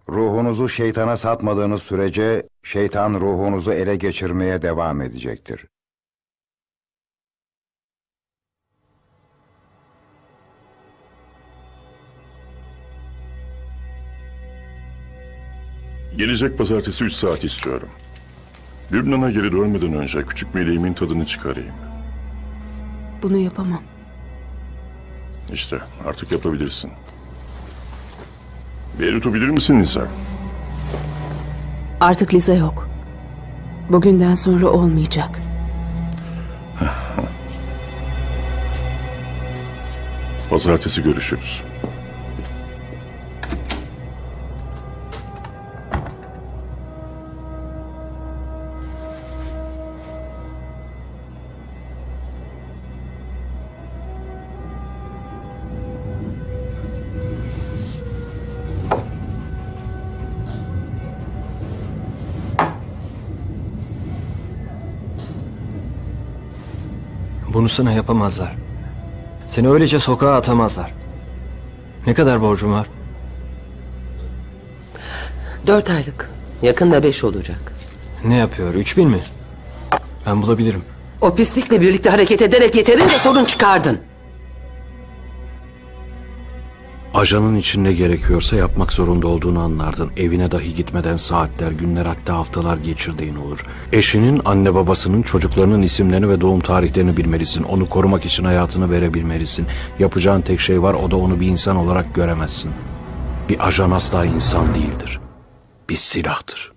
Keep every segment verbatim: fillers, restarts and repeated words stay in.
Ruhunuzu şeytana satmadığınız sürece şeytan ruhunuzu ele geçirmeye devam edecektir. Gelecek pazartesi üç saat istiyorum. Lübnan'a geri dönmeden önce küçük meleğimin tadını çıkarayım. Bunu yapamam. İşte artık yapabilirsin. Beyrut'u bilir misin Liza? Artık Liza yok. Bugünden sonra olmayacak. Pazartesi görüşürüz. Bunu sana yapamazlar. Seni öylece sokağa atamazlar. Ne kadar borcum var? Dört aylık. Yakında beş olacak. Ne yapıyor? Üç bin mi? Ben bulabilirim. O pislikle birlikte hareket ederek yeterince sorun çıkardın. Ajanın için ne gerekiyorsa yapmak zorunda olduğunu anlardın. Evine dahi gitmeden saatler, günler, hatta haftalar geçirdiğin olur. Eşinin, anne babasının, çocuklarının isimlerini ve doğum tarihlerini bilmelisin. Onu korumak için hayatını verebilmelisin. Yapacağın tek şey var, o da onu bir insan olarak göremezsin. Bir ajan asla insan değildir. Bir silahtır.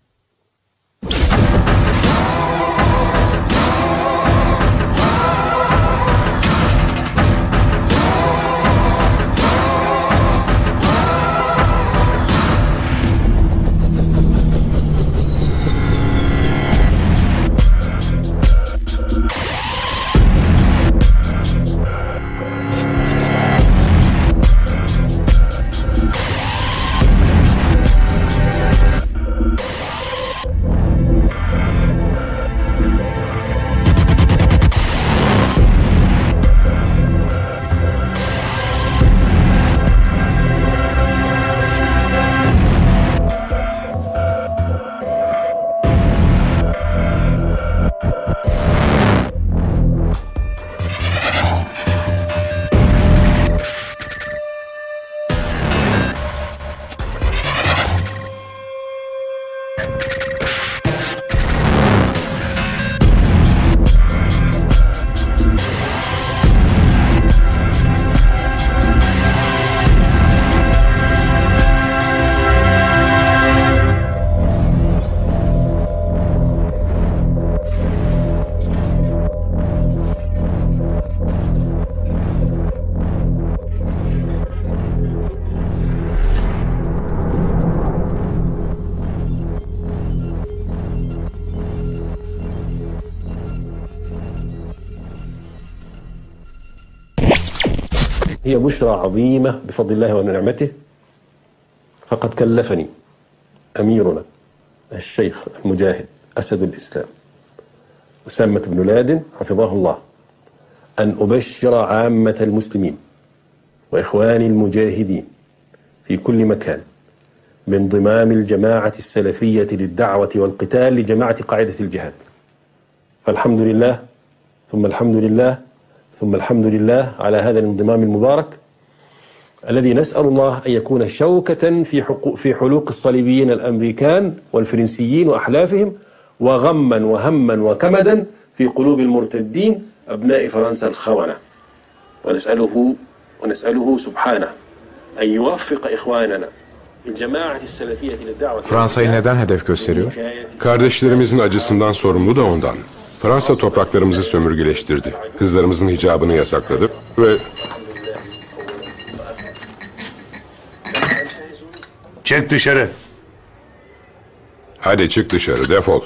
هي بشرى عظيمة بفضل الله ونعمته فقد كلفني أميرنا الشيخ المجاهد أسد الإسلام أسامة بن لادن حفظه الله أن أبشر عامة المسلمين وإخواني المجاهدين في كل مكان بانضمام الجماعة السلفية للدعوة والقتال لجماعة قاعدة الجهاد. فالحمد لله ثم الحمد لله ثم الحمد لله على هذا الانضمام المبارك الذي نسأل الله أن يكون شوكة في في حلوق الصليبيين الأمريكان والفرنسيين وأحلافهم وغما وهما وكمدا في قلوب المرتدين أبناء فرنسا الخونة ونسأله ونسأله سبحانه أن يوفق إخواننا الجماعة السلفية للدعوة. Fransa'yı neden hedef gösteriyor? Kardeşlerimizin acısından sorumlu da ondan. Fransa topraklarımızı sömürgeleştirdi. Kızlarımızın hicabını yasakladı ve... Çık dışarı. Hadi çık dışarı, defol.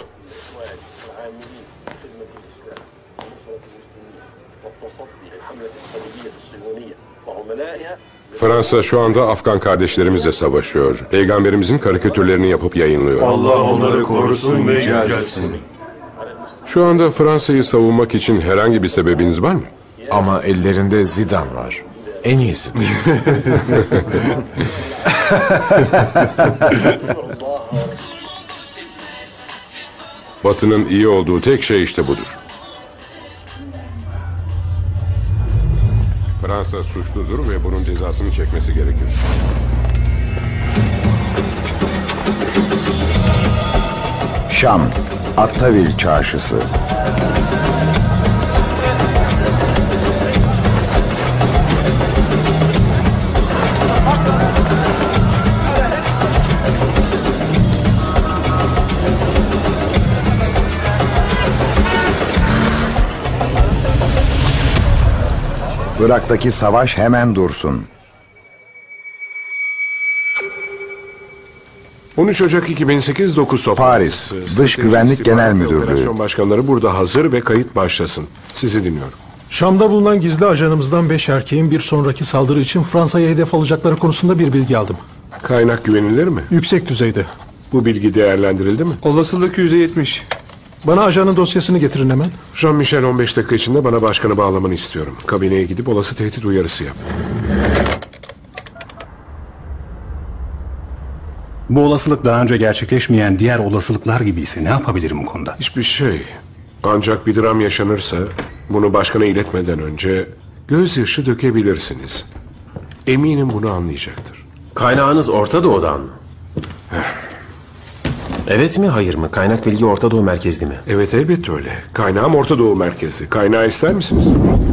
Fransa şu anda Afgan kardeşlerimizle savaşıyor. Peygamberimizin karikatürlerini yapıp yayınlıyor. Allah onları korusun ve yücelsin. Şu anda Fransa'yı savunmak için herhangi bir sebebiniz var mı? Ama ellerinde Zidane var. En iyisi. Batı'nın iyi olduğu tek şey işte budur. Fransa suçludur ve bunun cezasını çekmesi gerekir. Şam, Attavil Çarşısı. Irak'taki savaş hemen dursun. on üç Ocak iki bin sekiz dokuz toplantısı. Paris, Dış Güvenlik Genel Müdürlüğü. Operasyon başkanları burada hazır ve kayıt başlasın. Sizi dinliyorum. Şam'da bulunan gizli ajanımızdan beş erkeğin bir sonraki saldırı için Fransa'ya hedef alacakları konusunda bir bilgi aldım. Kaynak güvenilir mi? Yüksek düzeyde. Bu bilgi değerlendirildi mi? Olasılık yüzde yetmiş. Bana ajanın dosyasını getirin hemen. Jean-Michel on beş dakika içinde bana başkanı bağlamanı istiyorum. Kabineye gidip olası tehdit uyarısı yap. Bu olasılık daha önce gerçekleşmeyen diğer olasılıklar gibiyse ne yapabilirim bu konuda? Hiçbir şey. Ancak bir dram yaşanırsa bunu başkana iletmeden önce gözyaşı dökebilirsiniz. Eminim bunu anlayacaktır. Kaynağınız Orta Doğu'dan mı? Evet mi hayır mı? Kaynak bilgi Orta Doğu merkezli mi? Evet, elbette öyle. Kaynağım Orta Doğu merkezli. Kaynağı ister misiniz?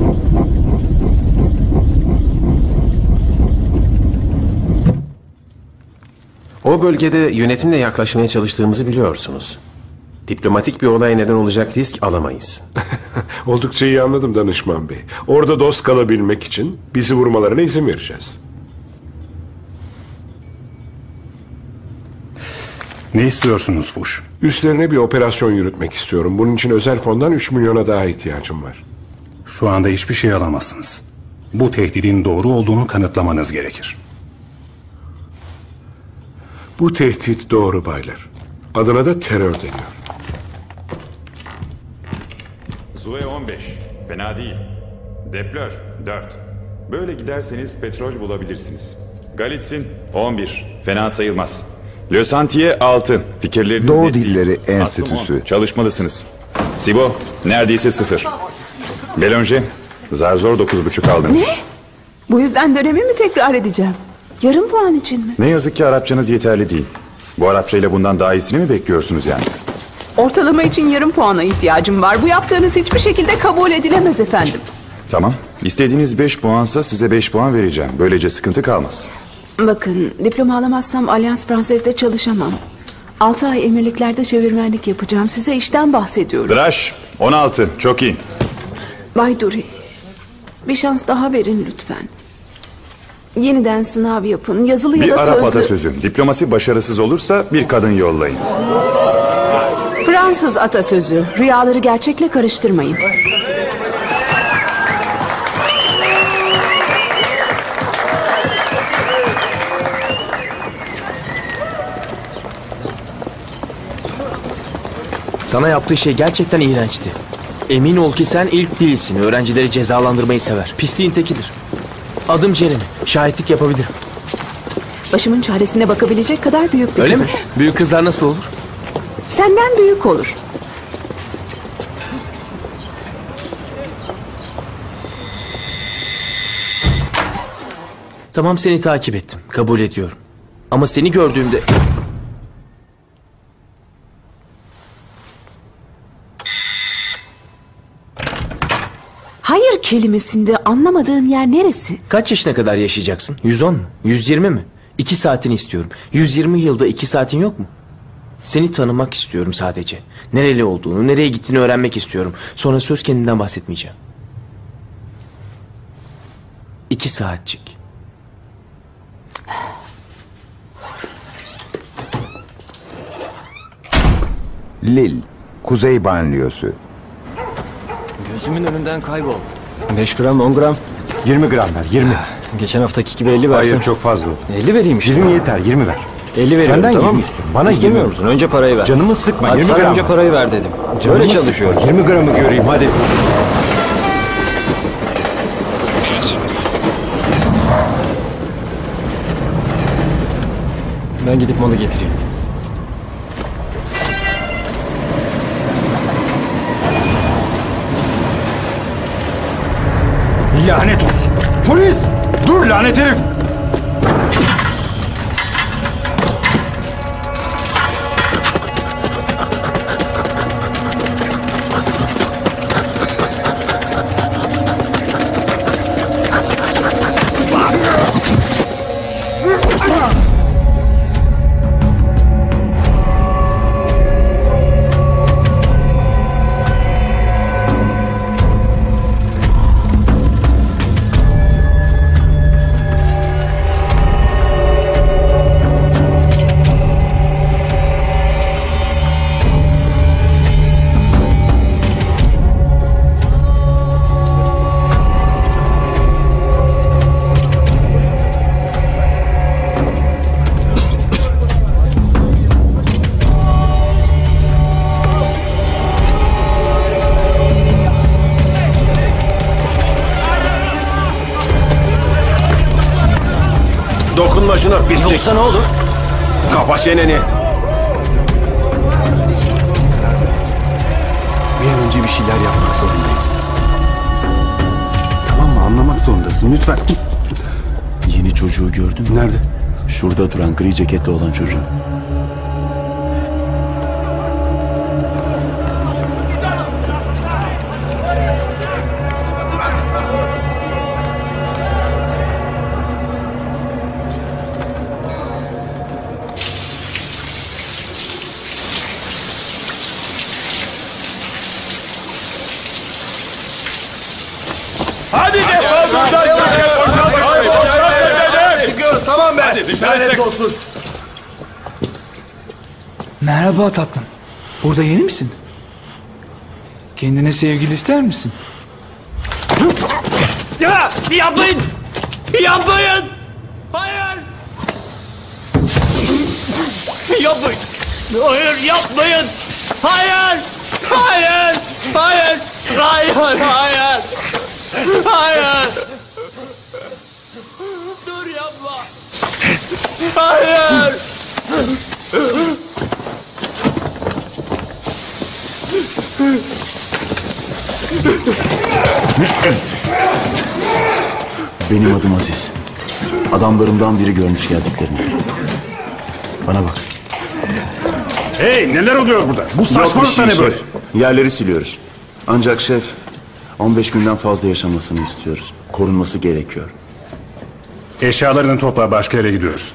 O bölgede yönetimle yaklaşmaya çalıştığımızı biliyorsunuz. Diplomatik bir olaya neden olacak risk alamayız. Oldukça iyi anladım danışman bey. Orada dost kalabilmek için bizi vurmalarına izin vereceğiz. Ne istiyorsunuz Fuş? Üstlerine bir operasyon yürütmek istiyorum. Bunun için özel fondan üç milyona daha ihtiyacım var. Şu anda hiçbir şey alamazsınız. Bu tehdidin doğru olduğunu kanıtlamanız gerekir. Bu tehdit doğru baylar. Adına da terör deniyor. Zue on beş. Fena değil. Deplör dört. Böyle giderseniz petrol bulabilirsiniz. Galitzin on bir. Fena sayılmaz. Le Santier altı. Fikirleriniz Doğu net değil. Dilleri Aslım Enstitüsü. on. Çalışmalısınız. Sibo neredeyse sıfır. Belonje zar zor dokuz buçuk aldınız. Ne? Bu yüzden dönemi mi tekrar edeceğim? Yarım puan için mi? Ne yazık ki Arapçanız yeterli değil. Bu Arapçayla bundan daha iyisini mi bekliyorsunuz yani? Ortalama için yarım puana ihtiyacım var. Bu yaptığınız hiçbir şekilde kabul edilemez efendim. Tamam. İstediğiniz beş puansa size beş puan vereceğim. Böylece sıkıntı kalmaz. Bakın, diploma alamazsam Allianz Française'de çalışamam. Altı ay emirliklerde çevirmenlik yapacağım. Size işten bahsediyorum. Draş on altı. Çok iyi. Bay Duri, bir şans daha verin lütfen. Yeniden sınav yapın. Yazılı ya Bir da Arap sözlü. atasözü. Diplomasi başarısız olursa bir kadın yollayın. Fransız atasözü. Rüyaları gerçekle karıştırmayın. Sana yaptığı şey gerçekten iğrençti. Emin ol ki sen ilk değilsin. Öğrencileri cezalandırmayı sever. Pisliğin tekidir. Adım Jeremy. Şahitlik yapabilirim. Başımın çaresine bakabilecek kadar büyük bir Öyle kızım. mi? Büyük kızlar nasıl olur? Senden büyük olur. Tamam, seni takip ettim. Kabul ediyorum. Ama seni gördüğümde... Hayır kelimesinde anlamadığın yer neresi? Kaç yaşına kadar yaşayacaksın? yüz on mu? yüz yirmi mi? iki saatini istiyorum. yüz yirmi yılda iki saatin yok mu? Seni tanımak istiyorum sadece. Nereli olduğunu, nereye gittiğini öğrenmek istiyorum. Sonra söz kendinden bahsetmeyeceğim. İki saatçik. Lille, Kuzey Banliyösü. Gözümün önünden kaybol. beş gram, on gram. yirmi gram ver, yirmi. Geçen haftaki gibi elli versin. Hayır, çok fazla. elli vereyim işte. yirmi yeter, yirmi ver. elli veriyorum, Senden tamam yirmi mı? istiyorum. Bana İstemiyor yirmi. musun? Önce parayı ver. Canımı sıkma, Hadi yirmi sen gram önce ver. parayı ver dedim. Canımı Böyle sıkma, çalışıyoruz. yirmi gramı göreyim hadi. Ben gidip malı getireyim. Lanet olsun. Polis! Dur lanet herif! Dokunma şuna pislik. Yoksa ne olur? Kapa çeneni. Bir an önce bir şeyler yapmak zorundayız. Tamam mı? Anlamak zorundasın. Lütfen. Yeni çocuğu gördün mü? Nerede? Şurada duran gri ceketli olan çocuğu. Hadi defol buradan. Çıkıyoruz tamam be. Hadi dışarı çık. Olsun. Merhaba tatlım. Burada yeni misin? Kendine sevgili ister misin? Ya yapmayın. Yapmayın. Hayır. Yapmayın. Hayır yapmayın. Hayır. Hayır. Hayır. Hayır. Hayır. Hayır. Dur yapma. Hayır. Benim adım Aziz. Adamlarımdan biri görmüş geldiklerini. Bana bak. Hey neler oluyor burada? Bu Yok bir saçmalık şey ne böyle? şef. Yerleri siliyoruz. Ancak şef on beş günden fazla yaşamasını istiyoruz. Korunması gerekiyor. Eşyalarını topla, başka yere gidiyoruz.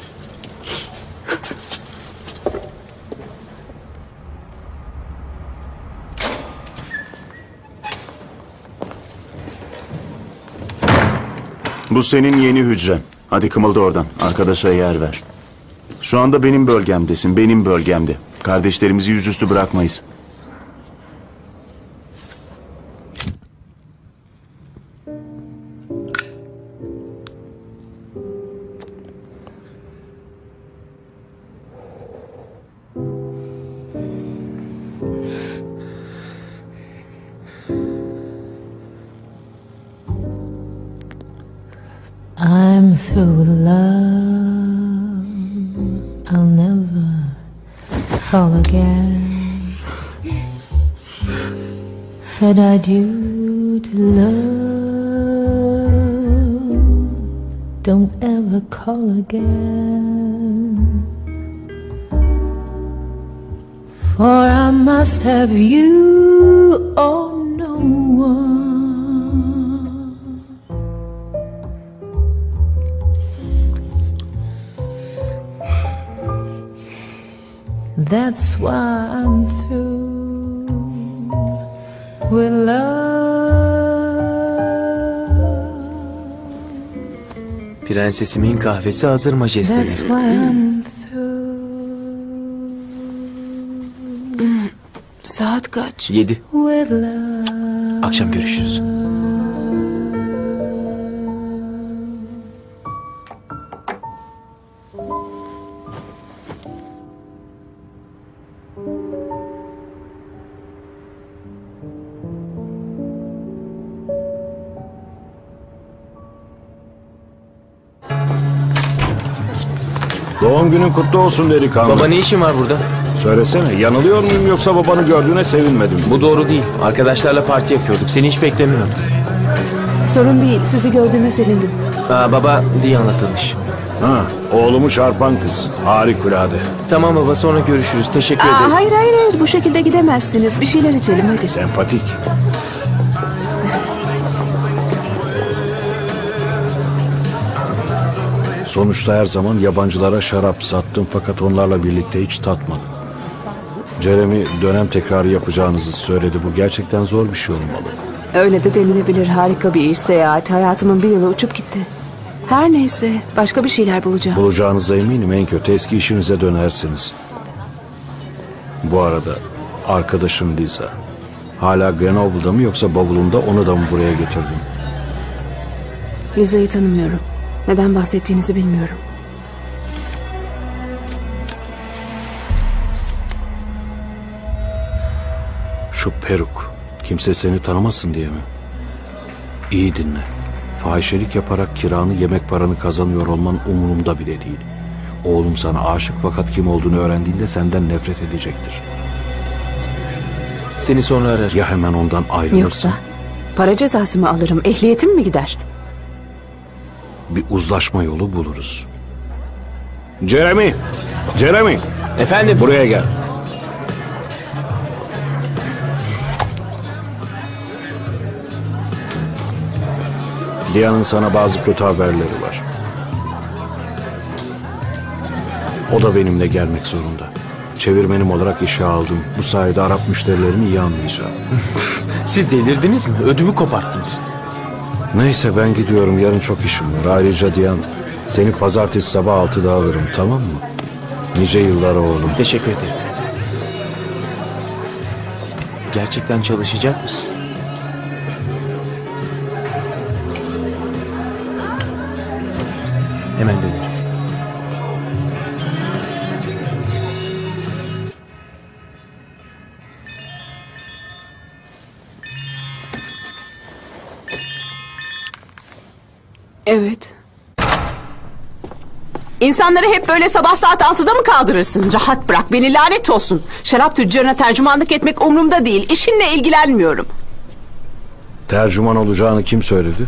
Bu senin yeni hücren. Hadi kımılda oradan. Arkadaşa yer ver. Şu anda benim bölgemdesin. Benim bölgemde. Kardeşlerimizi yüzüstü bırakmayız. I'm through with love. I'll never fall again. Said I do to love. Don't ever call again. For I must have you or no one. That's why I'm through with love. Prensesimin kahvesi hazır majesteleri. That's why I'm through Saat kaç? Yedi. with love. Akşam görüşürüz. Doğum günün kutlu olsun delikanlı. Baba ne işin var burada? Söylesene, yanılıyor muyum yoksa babanı gördüğüne sevinmedim. Bu doğru değil. Arkadaşlarla parti yapıyorduk. Seni hiç beklemiyordum. Sorun değil. Sizi gördüğüme sevindim. Aa, baba Diyan'la tanış. Ha, oğlumu çarpan kız. Harikulade. Tamam baba, sonra görüşürüz. Teşekkür Aa, ederim. hayır hayır hayır. Bu şekilde gidemezsiniz. Bir şeyler içelim hadi. Sempatik. Sonuçta her zaman yabancılara şarap sattım fakat onlarla birlikte hiç tatmadım. Jeremy dönem tekrarı yapacağınızı söyledi. Bu gerçekten zor bir şey olmalı. Öyle de denilebilir. Harika bir iş, seyahat. Hayatımın bir yılı uçup gitti. Her neyse. Başka bir şeyler bulacağım. Bulacağınıza eminim, en kötü eski işinize dönersiniz. Bu arada arkadaşım Lisa. Hala Grenoble'da mı yoksa bavulunda, onu da mı buraya getirdin? Lisa'yı tanımıyorum. Neden bahsettiğinizi bilmiyorum. Şu peruk. Kimse seni tanımasın diye mi? İyi dinle. Fahişelik yaparak kiranı, yemek paranı kazanıyor olman umurumda bile değil. Oğlum sana aşık fakat kim olduğunu öğrendiğinde senden nefret edecektir. Seni sonra ararım. Ya hemen ondan ayrılırsın. Yoksa para cezası mı alırım? Ehliyetim mi gider? Bir uzlaşma yolu buluruz. Jeremy! Jeremy! Efendim? Buraya gel. Diyan'ın sana bazı kötü haberleri var. O da benimle gelmek zorunda. Çevirmenim olarak işe aldım. Bu sayede Arap müşterilerimi iyi anlayacağım. Siz delirdiniz mi? Ödümü koparttınız. Neyse ben gidiyorum. Yarın çok işim var. Ayrıca Diyan, seni pazartesi sabah altıda alırım, tamam mı? Nice yıllar oğlum. Teşekkür ederim. Gerçekten çalışacak mısın? Hemen dönerim. Evet. İnsanları hep böyle sabah saat altıda mı kaldırırsın? Rahat bırak beni, lanet olsun. Şarap tüccarına tercümanlık etmek umurumda değil. İşinle ilgilenmiyorum. Tercüman olacağını kim söyledi?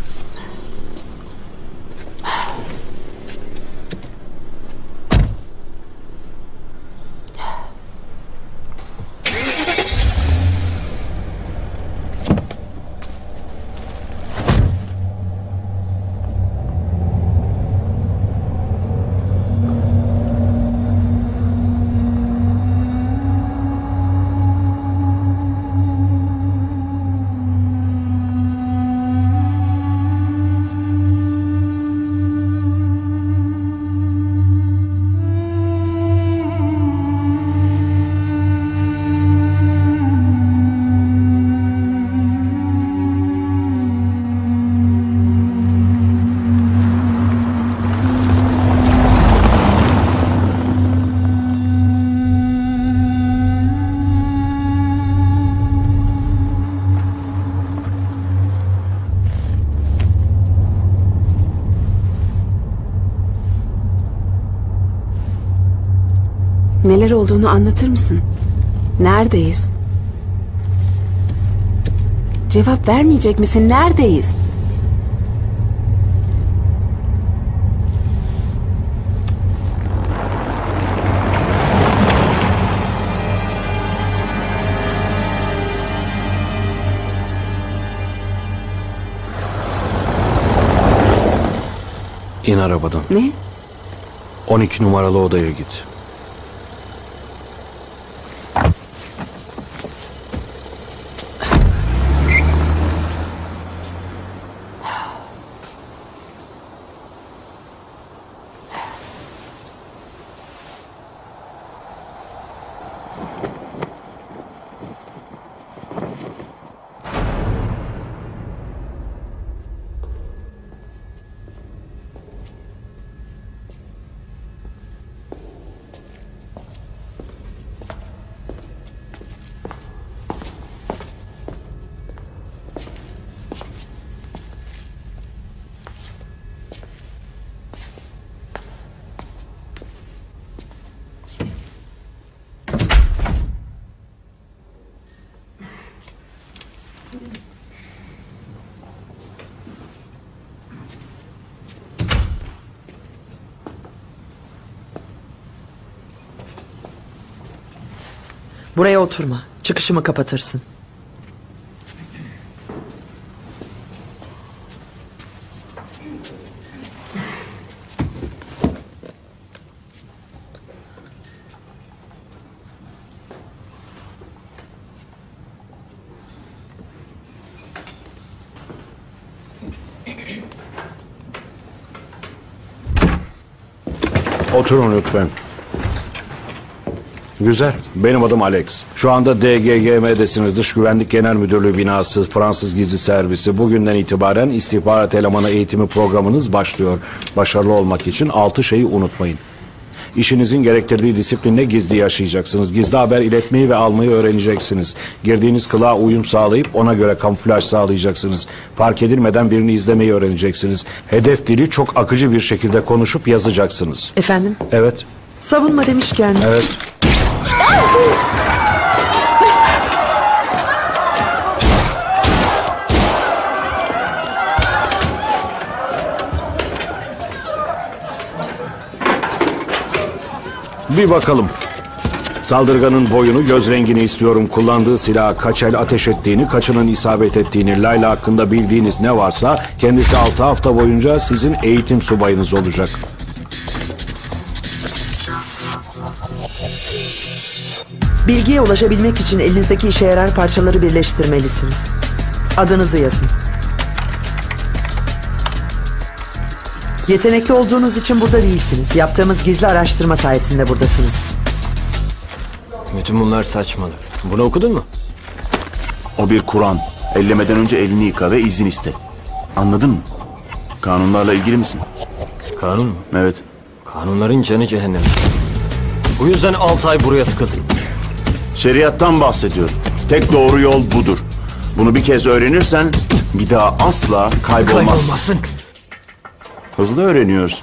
Neler olduğunu anlatır mısın? Neredeyiz? Cevap vermeyecek misin? Neredeyiz? İn arabadan. Ne? on iki numaralı odaya git. Buraya oturma. Çıkışımı kapatırsın. Oturun lütfen. Güzel. Benim adım Alex. Şu anda D G G M'desiniz. Dış Güvenlik Genel Müdürlüğü binası, Fransız Gizli Servisi. Bugünden itibaren istihbarat elemanı eğitimi programınız başlıyor. Başarılı olmak için altı şeyi unutmayın. İşinizin gerektirdiği disiplinle gizli yaşayacaksınız. Gizli haber iletmeyi ve almayı öğreneceksiniz. Girdiğiniz kılığa uyum sağlayıp ona göre kamuflaj sağlayacaksınız. Fark edilmeden birini izlemeyi öğreneceksiniz. Hedef dili çok akıcı bir şekilde konuşup yazacaksınız. Efendim? Evet. Savunma demişken... Evet. Bir bakalım. Saldırganın boyunu, göz rengini istiyorum. Kullandığı silaha kaç el ateş ettiğini, kaçının isabet ettiğini, Layla hakkında bildiğiniz ne varsa kendisi altı hafta boyunca sizin eğitim subayınız olacak. Bilgiye ulaşabilmek için elinizdeki işe yarar parçaları birleştirmelisiniz. Adınızı yazın. Yetenekli olduğunuz için burada değilsiniz. Yaptığımız gizli araştırma sayesinde buradasınız. Bütün bunlar saçmalık. Bunu okudun mu? O bir Kur'an. Ellemeden önce elini yıka ve izin iste. Anladın mı? Kanunlarla ilgili misin? Kanun mu? Evet. Kanunların canı cehennem. Bu yüzden altı ay buraya tıkıldım. Şeriattan bahsediyorum. Tek doğru yol budur. Bunu bir kez öğrenirsen bir daha asla kaybolmazsın. Kaybolmazsın. Hızlı öğreniyorsun.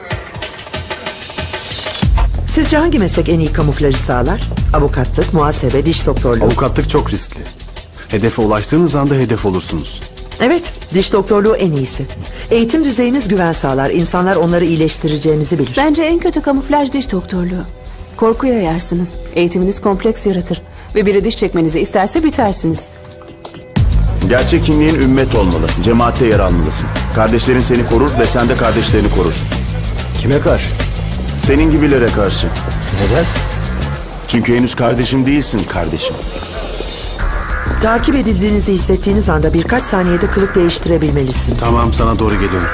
Sizce hangi meslek en iyi kamuflajı sağlar? Avukatlık, muhasebe, diş doktorluğu. Avukatlık çok riskli. Hedefe ulaştığınız anda hedef olursunuz. Evet, diş doktorluğu en iyisi. Eğitim düzeyiniz güven sağlar. İnsanlar onları iyileştireceğinizi bilir. Bence en kötü kamuflaj diş doktorluğu. Korku yayarsınız. Eğitiminiz kompleks yaratır. Ve biri diş çekmenizi isterse bitersiniz. Gerçek kimliğin ümmet olmalı. Cemaatte yer almalısın. Kardeşlerin seni korur ve sen de kardeşlerini korursun. Kime karşı? Senin gibilere karşı. Neden? Çünkü henüz kardeşim değilsin kardeşim. Takip edildiğinizi hissettiğiniz anda birkaç saniyede kılık değiştirebilmelisiniz. Tamam, sana doğru geliyorum.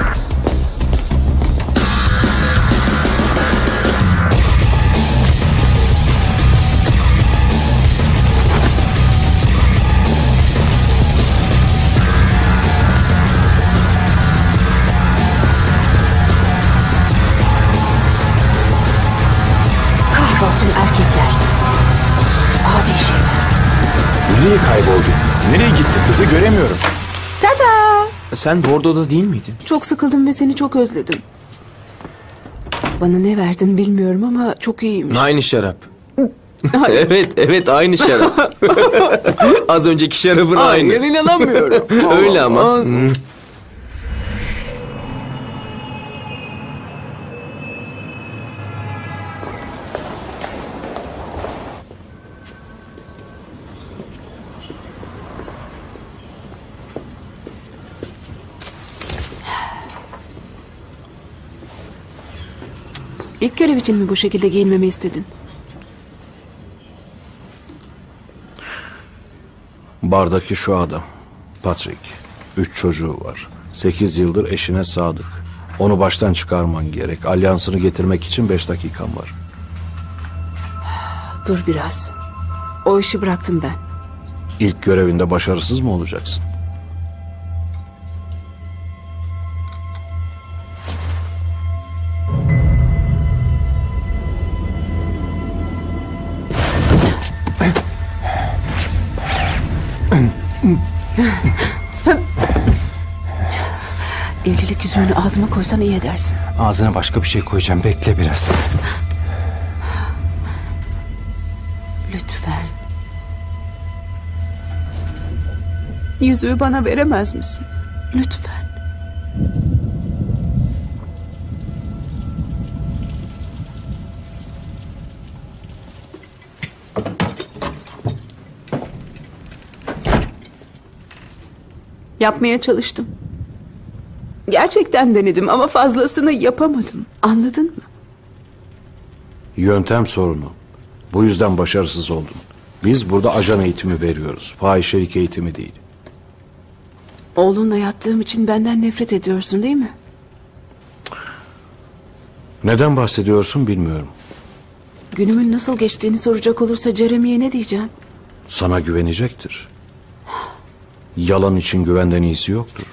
Kahrolsun erkekler. Adi şeyler. Nereye kayboldu? Nereye gitti? Kızı göremiyorum. Tada! Sen Bordo'da değil miydin? Çok sıkıldım ve seni çok özledim. Bana ne verdin bilmiyorum ama çok iyiymiş. Aynı şarap. evet, evet aynı şarap. Az önceki şarabın aynı. Hayır, inanamıyorum. Öyle ama. Olamaz. Hmm. İlk görev için mi bu şekilde giyinmemi istedin? Bardaki şu adam. Patrick. Üç çocuğu var. Sekiz yıldır eşine sadık. Onu baştan çıkarman gerek. Alyansını getirmek için beş dakikan var. Dur biraz. O işi bıraktım ben. İlk görevinde başarısız mı olacaksın? Evlilik yüzüğünü ağzıma koysan iyi edersin. Ağzına başka bir şey koyacağım. Bekle biraz. Lütfen. Yüzüğü bana veremez misin? Lütfen. Yapmaya çalıştım. Gerçekten denedim ama fazlasını yapamadım. Anladın mı? Yöntem sorunu. Bu yüzden başarısız oldun. Biz burada ajan eğitimi veriyoruz. Fahişelik eğitimi değil. Oğlunla yattığım için benden nefret ediyorsun değil mi? Neden bahsediyorsun bilmiyorum. Günümün nasıl geçtiğini soracak olursa Jeremy'ye ne diyeceğim? Sana güvenecektir. Yalan için güvenden iyisi yoktur.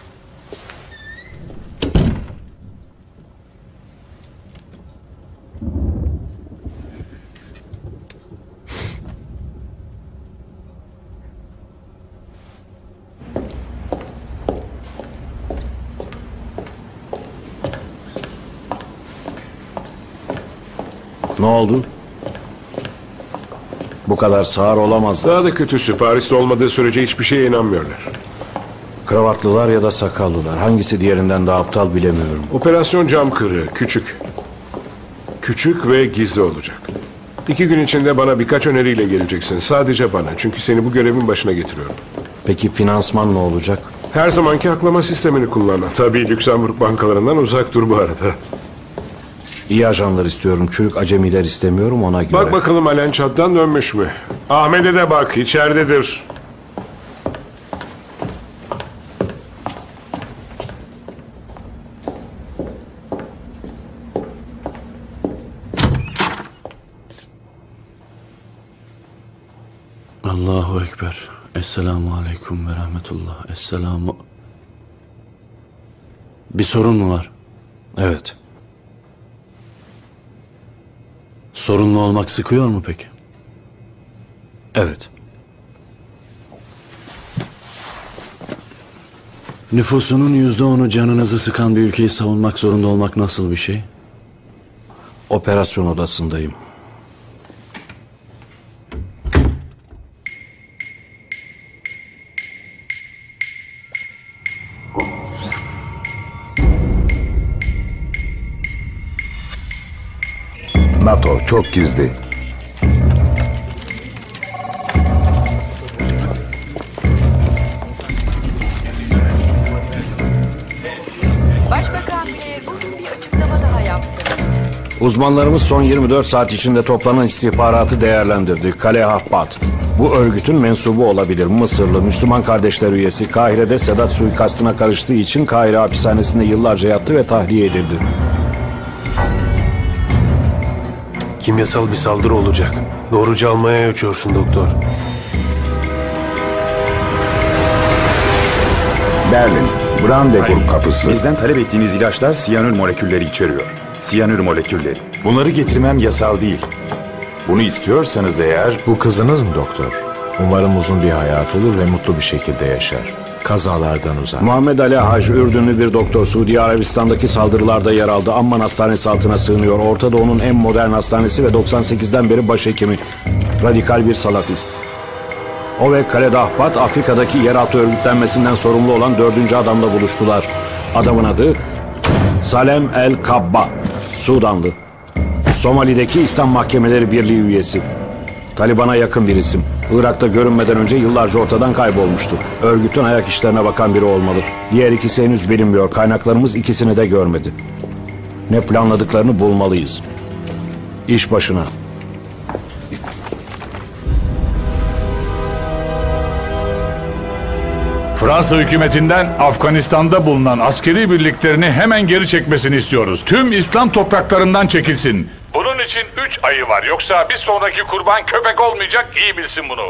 Ne oldu? Bu kadar sağır olamazdı. Daha da kötüsü, Paris'te olmadığı sürece hiçbir şeye inanmıyorlar. Kravatlılar ya da sakallılar. Hangisi diğerinden daha aptal bilemiyorum. Operasyon cam kırığı, küçük. Küçük ve gizli olacak. İki gün içinde bana birkaç öneriyle geleceksin. Sadece bana, çünkü seni bu görevin başına getiriyorum. Peki finansman ne olacak? Her zamanki aklama sistemini kullan. Tabii Lüksemburg bankalarından uzak dur bu arada. İyi ajanlar istiyorum. Çürük acemiler istemiyorum, ona göre. Bak bakalım Alen Çat'tan dönmüş mü? Ahmet'e de bak, içeridedir. Allahu Ekber. Esselamu Aleyküm ve Rahmetullah. Esselamu... Bir sorun mu var? Evet. Sorunlu olmak sıkıyor mu peki? Evet. Nüfusunun yüzde onu canınızı sıkan bir ülkeyi savunmak zorunda olmak nasıl bir şey? Operasyon odasındayım. NATO çok gizli. Başbakan Bey bugün bir açıklama daha yaptı. Uzmanlarımız son yirmi dört saat içinde toplanan istihbaratı değerlendirdi. Kale Ahbat. Bu örgütün mensubu olabilir. Mısırlı Müslüman Kardeşler üyesi, Kahire'de Sedat suikastına karıştığı için Kahire hapishanesinde yıllarca yattı ve tahliye edildi. Kimyasal bir saldırı olacak. Doğruca Almanya'ya uçuyorsun doktor. Berlin, Brandenburg kapısı. Bizden talep ettiğiniz ilaçlar siyanür molekülleri içeriyor. Siyanür molekülleri. Bunları getirmem yasal değil. Bunu istiyorsanız eğer... Bu kızınız mı doktor? Umarım uzun bir hayat olur ve mutlu bir şekilde yaşar. Kazalardan uzak. Muhammed Ali Hacı, Ürdünlü bir doktor, Suudi Arabistan'daki saldırılarda yer aldı. Amman Hastanesi altına sığınıyor. Orta Doğu'nun en modern hastanesi ve doksan sekizden beri başhekimi. Radikal bir salafist. O ve Kale Ahbat, Afrika'daki yeraltı örgütlenmesinden sorumlu olan dördüncü adamla buluştular. Adamın adı Salem El Kabba, Sudanlı. Somali'deki İslam Mahkemeleri Birliği üyesi. Taliban'a yakın bir isim. Irak'ta görünmeden önce yıllarca ortadan kaybolmuştu. Örgütün ayak işlerine bakan biri olmalı. Diğer ikisi henüz bilinmiyor. Kaynaklarımız ikisini de görmedi. Ne planladıklarını bulmalıyız. İş başına. Fransa hükümetinden Afganistan'da bulunan askeri birliklerini hemen geri çekmesini istiyoruz. Tüm İslam topraklarından çekilsin. Bunun için üç ayı var. Yoksa bir sonraki kurban köpek olmayacak, iyi bilsin bunu.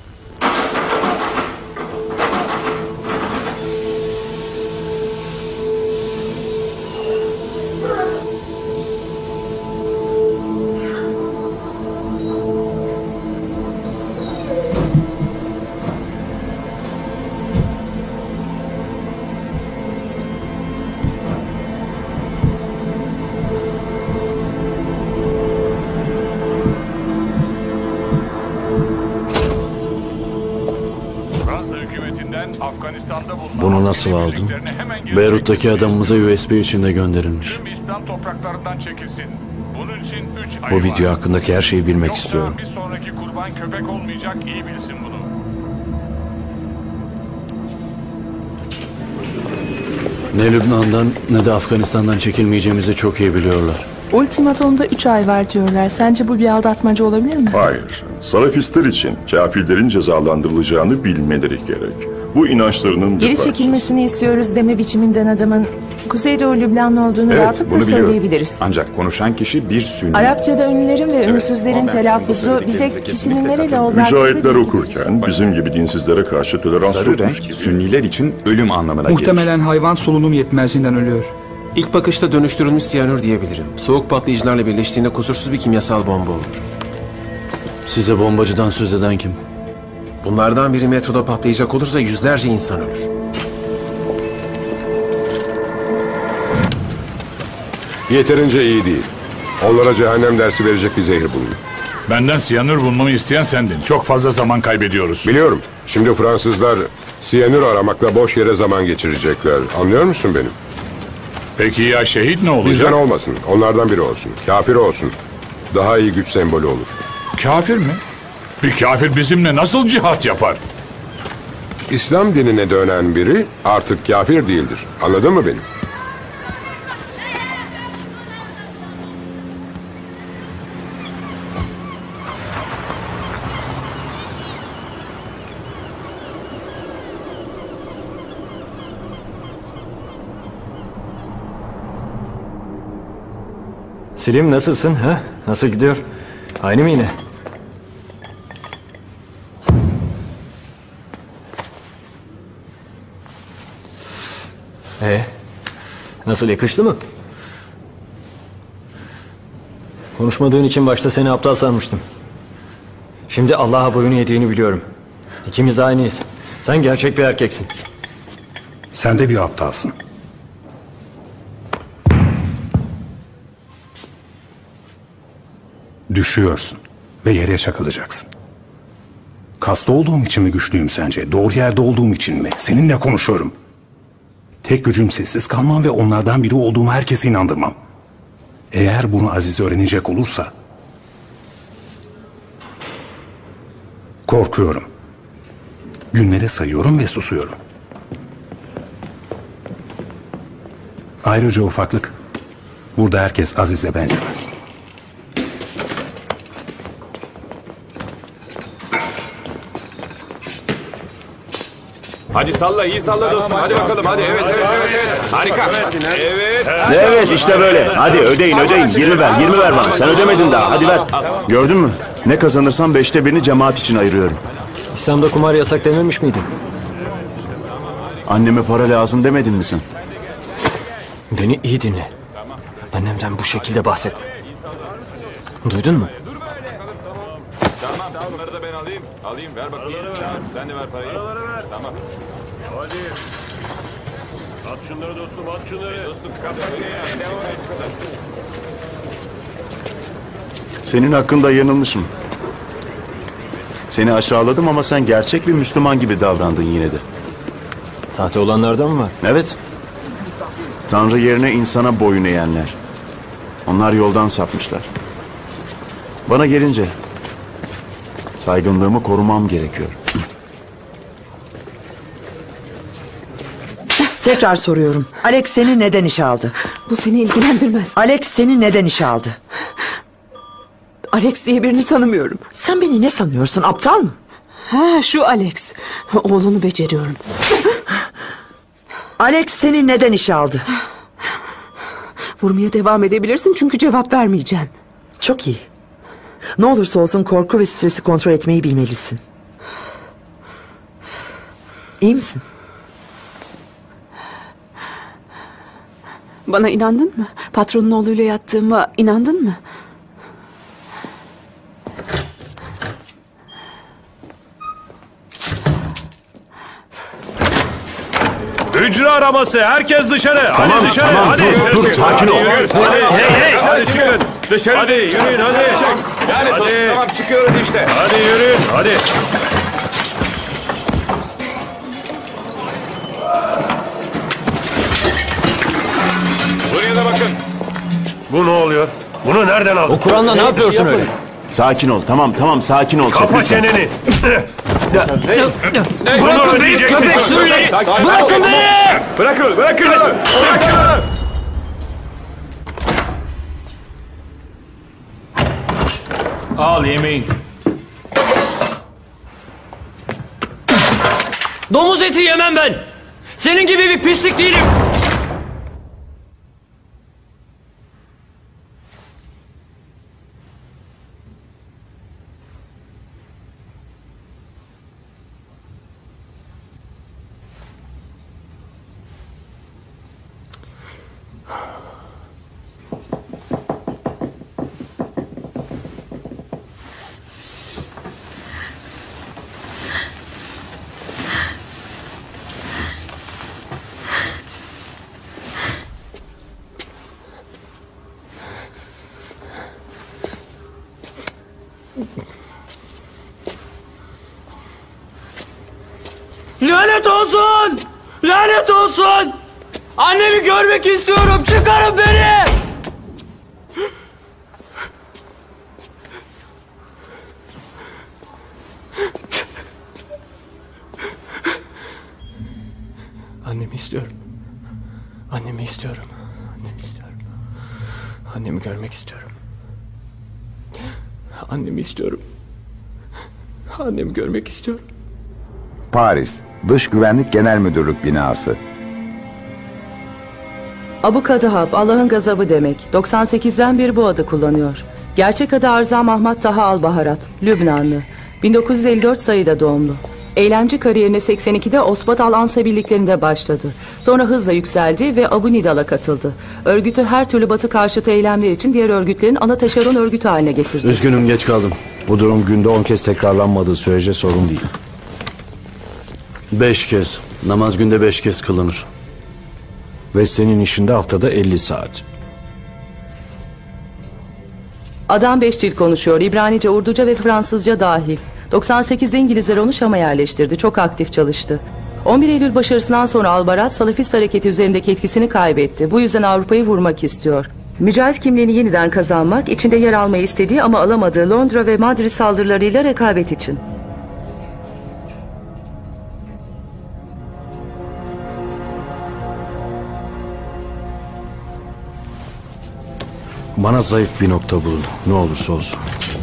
Bunu nasıl aldın? Beyrut'taki adamımıza U S B içinde gönderilmiş. Tüm İslam topraklarından çekilsin. Bunun için üç ay Bu var. video hakkındaki her şeyi bilmek Yoksa istiyorum. bir sonraki kurban köpek olmayacak, iyi bilsin bunu. Ne Lübnan'dan ne de Afganistan'dan çekilmeyeceğimizi çok iyi biliyorlar. Ultimatomda üç ay var diyorlar. Sence bu bir aldatmaca olabilir mi? Hayır. Salafistler için kafirlerin cezalandırılacağını bilmeleri gerek. Bu inançlarının... Geri çekilmesini istiyoruz deme biçiminden adamın Kuzeydoğu Lübnanlı olduğunu Evet, rahatlıkla bunu biliyorum. söyleyebiliriz. Ancak konuşan kişi bir Sünni. Arapçada ünlülerin ve ünsüzlerin ama ben telaffuzu sizin bize kesinlikle kişinin nereli katılıyorum. olduğu hakkında Mücahitler bilgi okurken bizim gibi dinsizlere karşı tolerans Sarı yokmuş renk gibi. Sünniler için ölüm anlamına gelir. Muhtemelen hayvan solunum yetmezliğinden ölüyor. İlk bakışta dönüştürülmüş siyanür diyebilirim. Soğuk patlayıcılarla birleştiğinde kusursuz bir kimyasal bomba olur. Size bombacıdan söz eden kim? Bunlardan biri metroda patlayacak olursa yüzlerce insan ölür. Yeterince iyi değil. Onlara cehennem dersi verecek bir zehir bulun. Benden siyanür bulmamı isteyen sendin. Çok fazla zaman kaybediyoruz. Biliyorum. Şimdi Fransızlar siyanür aramakla boş yere zaman geçirecekler. Anlıyor musun beni? Peki ya şehit ne olacak? Bizden olmasın. Onlardan biri olsun. Kafir olsun. Daha iyi güç sembolü olur. Kafir mi? Bir kafir bizimle nasıl cihat yapar? İslam dinine dönen biri artık kafir değildir. Anladın mı beni? Selim nasılsın ha? Nasıl gidiyor? Aynı mı yine? Ee, nasıl yakıştı mı? Konuşmadığın için başta seni aptal sanmıştım. Şimdi Allah'a boyun eğdiğini biliyorum. İkimiz aynıyız. Sen gerçek bir erkeksin. Sen de bir aptalsın. Düşüyorsun ve yere çakılacaksın. Kasta olduğum için mi güçlüyüm sence? Doğru yerde olduğum için mi? Seninle konuşuyorum. Tek gücüm sessiz kalmam ve onlardan biri olduğumu herkese inandırmam. Eğer bunu Aziz öğrenecek olursa... korkuyorum. Günleri sayıyorum ve susuyorum. Ayrıca ufaklık, burada herkes Aziz'e benzemez. Hadi salla, iyi salla dostum. Hadi bakalım, hadi. Evet, evet, evet. evet. Harika. Evet. Evet işte böyle. Hadi ödeyin ödeyin. yirmi ver yirmi ver bana. Sen ödemedin daha. Hadi ver. Gördün mü? Ne kazanırsam beşte birini cemaat için ayırıyorum. İslam'da kumar yasak dememiş miydin? Anneme para lazım demedin mi sen? Beni iyi dinle. Annemden bu şekilde bahsetme. Duydun mu? Tamam, tamam. Bunları da ben alayım. Alayım, ver bakayım. Tamam, sen de ver parayı. Tamam. Hadi. At şunları dostum, at şunları. Dostum, kapı. Devam et bu kadar. Senin hakkında yanılmışım. Seni aşağıladım ama sen gerçek bir Müslüman gibi davrandın yine de. Sahte olanlardan mı var? Evet. Tanrı yerine insana boyun eğenler. Onlar yoldan sapmışlar. Bana gelince saygınlığımı korumam gerekiyor. Tekrar soruyorum. Alex seni neden işe aldı? Bu seni ilgilendirmez. Alex seni neden işe aldı? Alex diye birini tanımıyorum. Sen beni ne sanıyorsun? Aptal mı? Ha, şu Alex. Oğlunu beceriyorum. Alex seni neden işe aldı? Vurmaya devam edebilirsin çünkü cevap vermeyeceğim. Çok iyi. Ne olursa olsun korku ve stresi kontrol etmeyi bilmelisin. İyi misin? Bana inandın mı? Patronun oğluyla yattığıma inandın mı? Hücre araması. Herkes dışarı. Tamam, hadi dışarı. tamam, hadi. dur, dur, sakin ol. Hadi, hey, hey, hadi çıkın. Dışarı. Hadi yürüyün hadi. Yani hadi. dostum, tamam çıkıyoruz işte. Hadi yürüyün hadi. Buraya da bakın. Bu ne oluyor? Bunu nereden aldın? O Kur'an'la ne yapıyorsun öyle? Sakin ol. Tamam tamam sakin ol. Kapa Lütfen. çeneni. Bırakın beni köpek sürüleri! Bırakın beni! Bırakın, bırakın! Bırakın! Al yemeğin. Domuz eti yemem ben. Senin gibi bir pislik değilim. Lanet olsun! Lanet olsun! Annemi görmek istiyorum! Çıkarın beni! Annemi istiyorum. Annemi istiyorum. Annemi istiyorum. Annemi görmek istiyorum. Annemi istiyorum. Annemi görmek istiyorum. Paris, Dış Güvenlik Genel Müdürlük binası. Abu Kadahab, Allah'ın gazabı demek. doksan sekizden beri bu adı kullanıyor. Gerçek adı Arza Mahmad Taha Al-Baharat, Lübnanlı. bin dokuz yüz elli dört sayıda doğumlu. Eylemci kariyerine seksen ikide Osbat Al-Ansa birliklerinde başladı. Sonra hızla yükseldi ve Abu Nidal'a katıldı. Örgütü her türlü Batı karşıtı eylemler için diğer örgütlerin ana taşeron örgütü haline getirdi. Üzgünüm, geç kaldım. Bu durum günde on kez tekrarlanmadığı sürece sorun değil. Beş kez. Namaz günde beş kez kılınır. Ve senin işinde haftada elli saat. Adam beş dil konuşuyor. İbranice, Urduca ve Fransızca dahil. doksan sekizde İngilizler onu Şam'a yerleştirdi. Çok aktif çalıştı. on bir Eylül başarısından sonra Al-Barat, Salafist hareketi üzerindeki etkisini kaybetti. Bu yüzden Avrupa'yı vurmak istiyor. Mücahit kimliğini yeniden kazanmak, içinde yer almayı istediği ama alamadığı Londra ve Madrid saldırılarıyla rekabet için. Bana zayıf bir nokta bulun. Ne olursa olsun.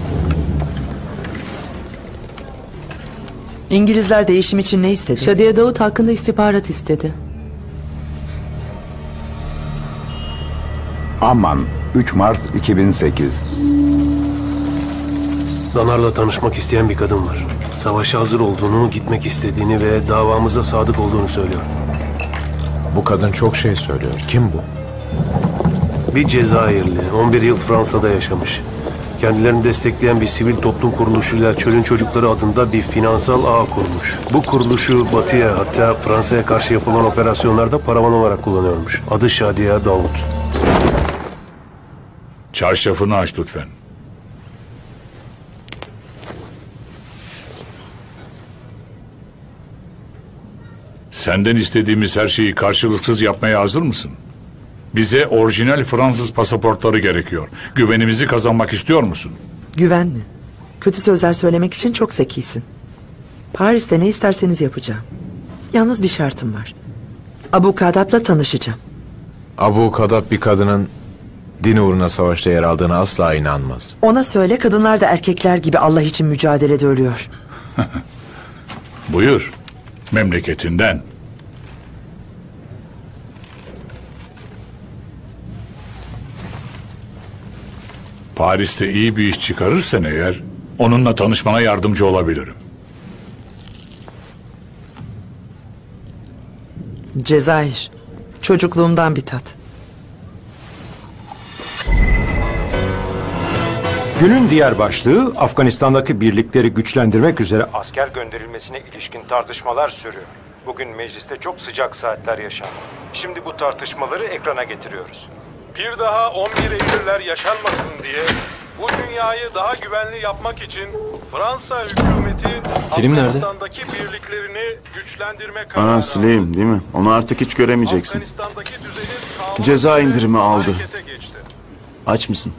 İngilizler değişim için ne istedi? Şadiye Davut hakkında istihbarat istedi. Amman, üç Mart iki bin sekiz. Danar'la tanışmak isteyen bir kadın var. Savaşa hazır olduğunu, gitmek istediğini ve davamıza sadık olduğunu söylüyor. Bu kadın çok şey söylüyor. Kim bu? Bir Cezayirli, on bir yıl Fransa'da yaşamış. Kendilerini destekleyen bir sivil toplum kuruluşuyla Çölün Çocukları adında bir finansal ağ kurmuş. Bu kuruluşu Batı'ya, hatta Fransa'ya karşı yapılan operasyonlarda paravan olarak kullanıyormuş. Adı Şadiye Davut. Çarşafını aç lütfen. Senden istediğimiz her şeyi karşılıksız yapmaya hazır mısın? Bize orijinal Fransız pasaportları gerekiyor. Güvenimizi kazanmak istiyor musun? Güven mi? Kötü sözler söylemek için çok zekisin. Paris'te ne isterseniz yapacağım. Yalnız bir şartım var. Abu Kadab'la tanışacağım. Abu Kadab bir kadının din uğruna savaşta yer aldığına asla inanmaz. Ona söyle, kadınlar da erkekler gibi Allah için mücadelede ölüyor. Buyur. Memleketinden. Paris'te iyi bir iş çıkarırsan eğer, onunla tanışmana yardımcı olabilirim. Cezayir. Çocukluğumdan bir tat. Günün diğer başlığı, Afganistan'daki birlikleri güçlendirmek üzere asker gönderilmesine ilişkin tartışmalar sürüyor. Bugün mecliste çok sıcak saatler yaşandı. Şimdi bu tartışmaları ekrana getiriyoruz. Bir daha on bir Eylül'ler yaşanmasın diye bu dünyayı daha güvenli yapmak için Fransa hükümeti Film nerede? Afganistan'daki birliklerini güçlendirme kararı Aa, sileyim değil mi? Onu artık hiç göremeyeceksin. Afganistan'daki düzeni sağlamak Ceza üzere indirimi aldı. harekete geçti. Aç mısın?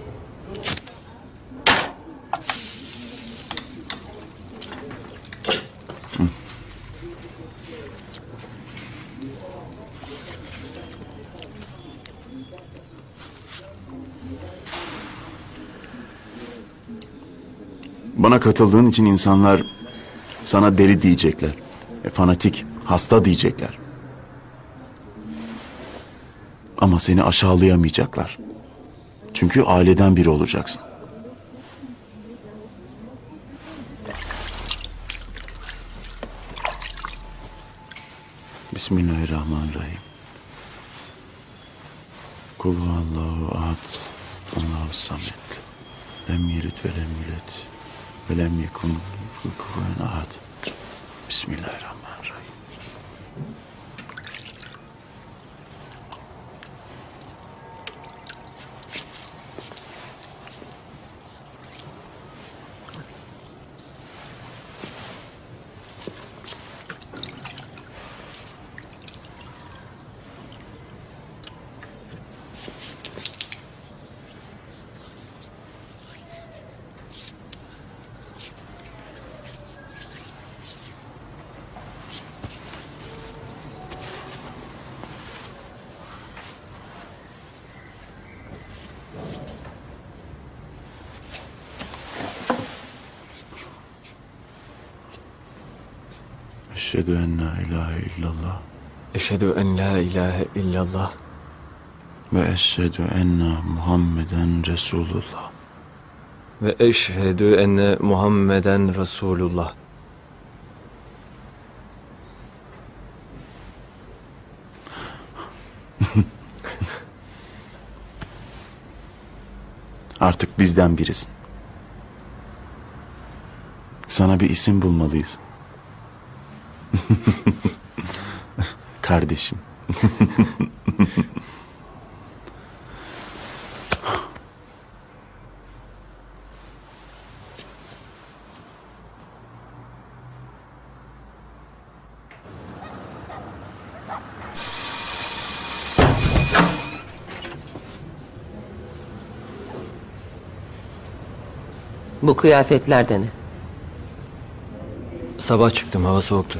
Bana katıldığın için insanlar sana deli diyecekler. E, fanatik, hasta diyecekler. Ama seni aşağılayamayacaklar. Çünkü aileden biri olacaksın. Bismillahirrahmanirrahim. Kul huvallahu ahad, Allahu samet. Lem yelid ve lem yulad ve lem yekun lehu kufuven ahad. Bismillahirrahmanirrahim. Eşhedü en la ilahe illallah. Eşhedü en la ilahe illallah. Ve eşhedü enne Muhammeden Resulullah. Ve eşhedü enne Muhammeden Resulullah. Artık bizden birisin. Sana bir isim bulmalıyız. Kardeşim. Bu kıyafetler ne? Sabah çıktım, hava soğuktu.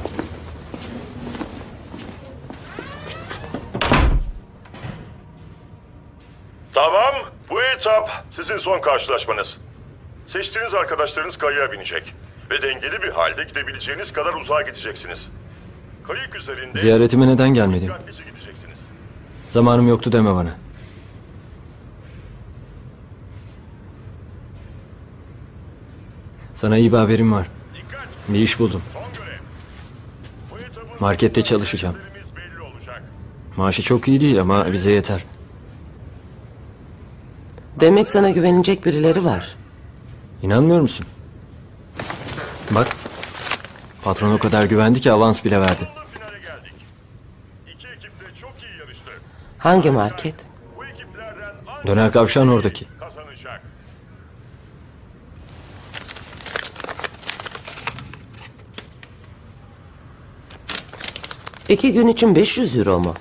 Tamam, bu etap sizin son karşılaşmanız. Seçtiğiniz arkadaşlarınız kayığa binecek. Ve dengeli bir halde gidebileceğiniz kadar uzağa gideceksiniz. Kayık üzerinde... Ziyaretime neden gelmedin? dikkatlice gideceksiniz. Zamanım yoktu deme bana. Sana iyi bir haberim var. Bir iş buldum. Markette çalışacağım. Maaşı çok iyi değil ama bize yeter. Demek sana güvenecek birileri var. İnanmıyor musun? Bak. Patron o kadar güvendi ki avans bile verdi. Hangi market? Döner Kavşağın oradaki. İki gün için beş yüz euro mu?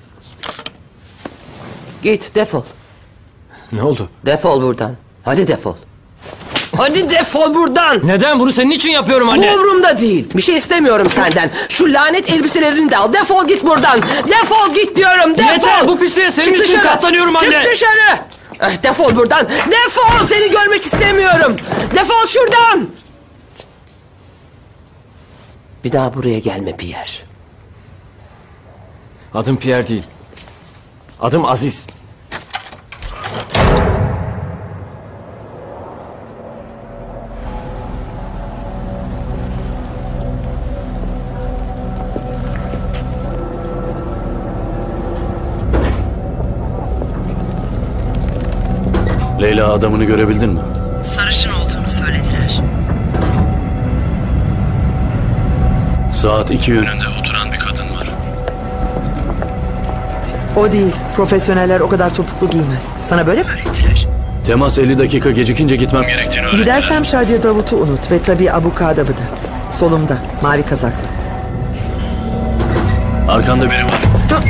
Git defol. Ne oldu? Defol buradan. Hadi defol. Hadi defol buradan. Neden? Bunu senin için yapıyorum anne. Bu umurumda değil. Bir şey istemiyorum senden. Şu lanet elbiselerini de al. Defol git buradan. Defol git diyorum. Defol. Yeter, bu pisliğe senin Çık için dışarı. katlanıyorum anne. Çık dışarı. Eh, defol buradan. Defol. Seni görmek istemiyorum. Defol şuradan. Bir daha buraya gelme Pierre. Adım Pierre değil. Adım Aziz. Leyla adamını görebildin mi? Sarışın olduğunu söylediler. Saat iki yönünde oturan bir kadın var. O değil. Profesyoneller o kadar topuklu giymez. Sana böyle mi öğrettiler? Temas elli dakika gecikince gitmem gerektiğini öğrettiler. Gidersem Şadiye Davut'u unut ve tabii Abu Kadab'ı da. Solumda, mavi kazaklı. Arkanda biri var.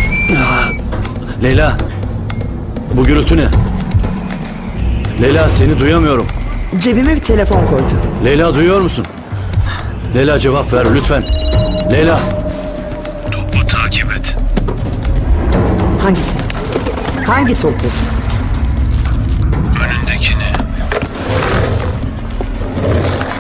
Leyla, bu gürültü ne? Leyla, seni duyamıyorum. Cebime bir telefon koydu. Leyla, duyuyor musun? Leyla, cevap ver lütfen. Leyla. Topu takip et. Hangisi? Hangi topu? Önündekini.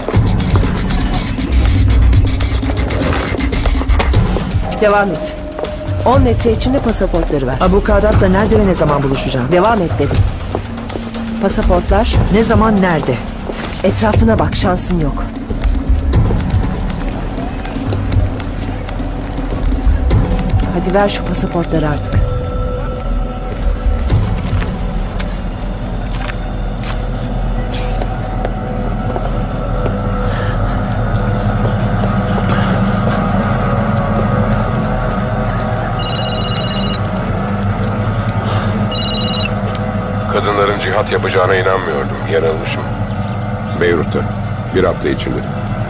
Devam et. on metre içinde pasaportları ver. Abu Kadap'la nerede ve ne zaman buluşacağım? Devam et dedim. Pasaportlar. Ne zaman nerede? Etrafına bak, şansın yok. Hadi ver şu pasaportları artık. Kadınların cihat yapacağına inanmıyordum. Yanılmışım. Beyrut'ta. Bir hafta içinde.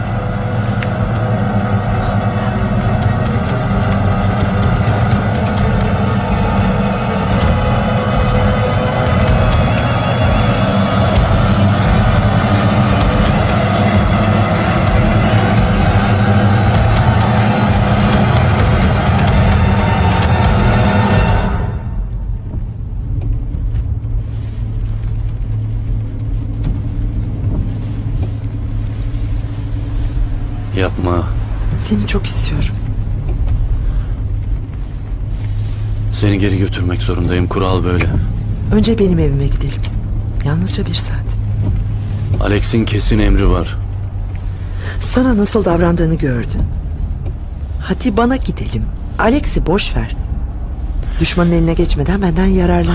Yapma. Seni çok istiyorum. Seni geri götürmek zorundayım. Kural böyle. Önce benim evime gidelim. Yalnızca bir saat. Alex'in kesin emri var. Sana nasıl davrandığını gördün. Hadi bana gidelim. Alex'i boş ver. Düşmanın eline geçmeden benden yararlan.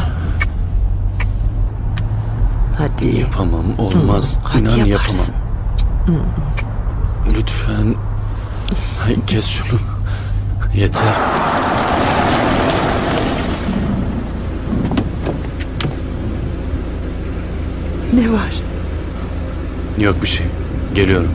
Hadi. Yapamam. Olmaz. Hadi İnan yaparsın. yapamam. Lütfen. Ay, kes şunu. Yeter. Ne var? Yok bir şey. Geliyorum.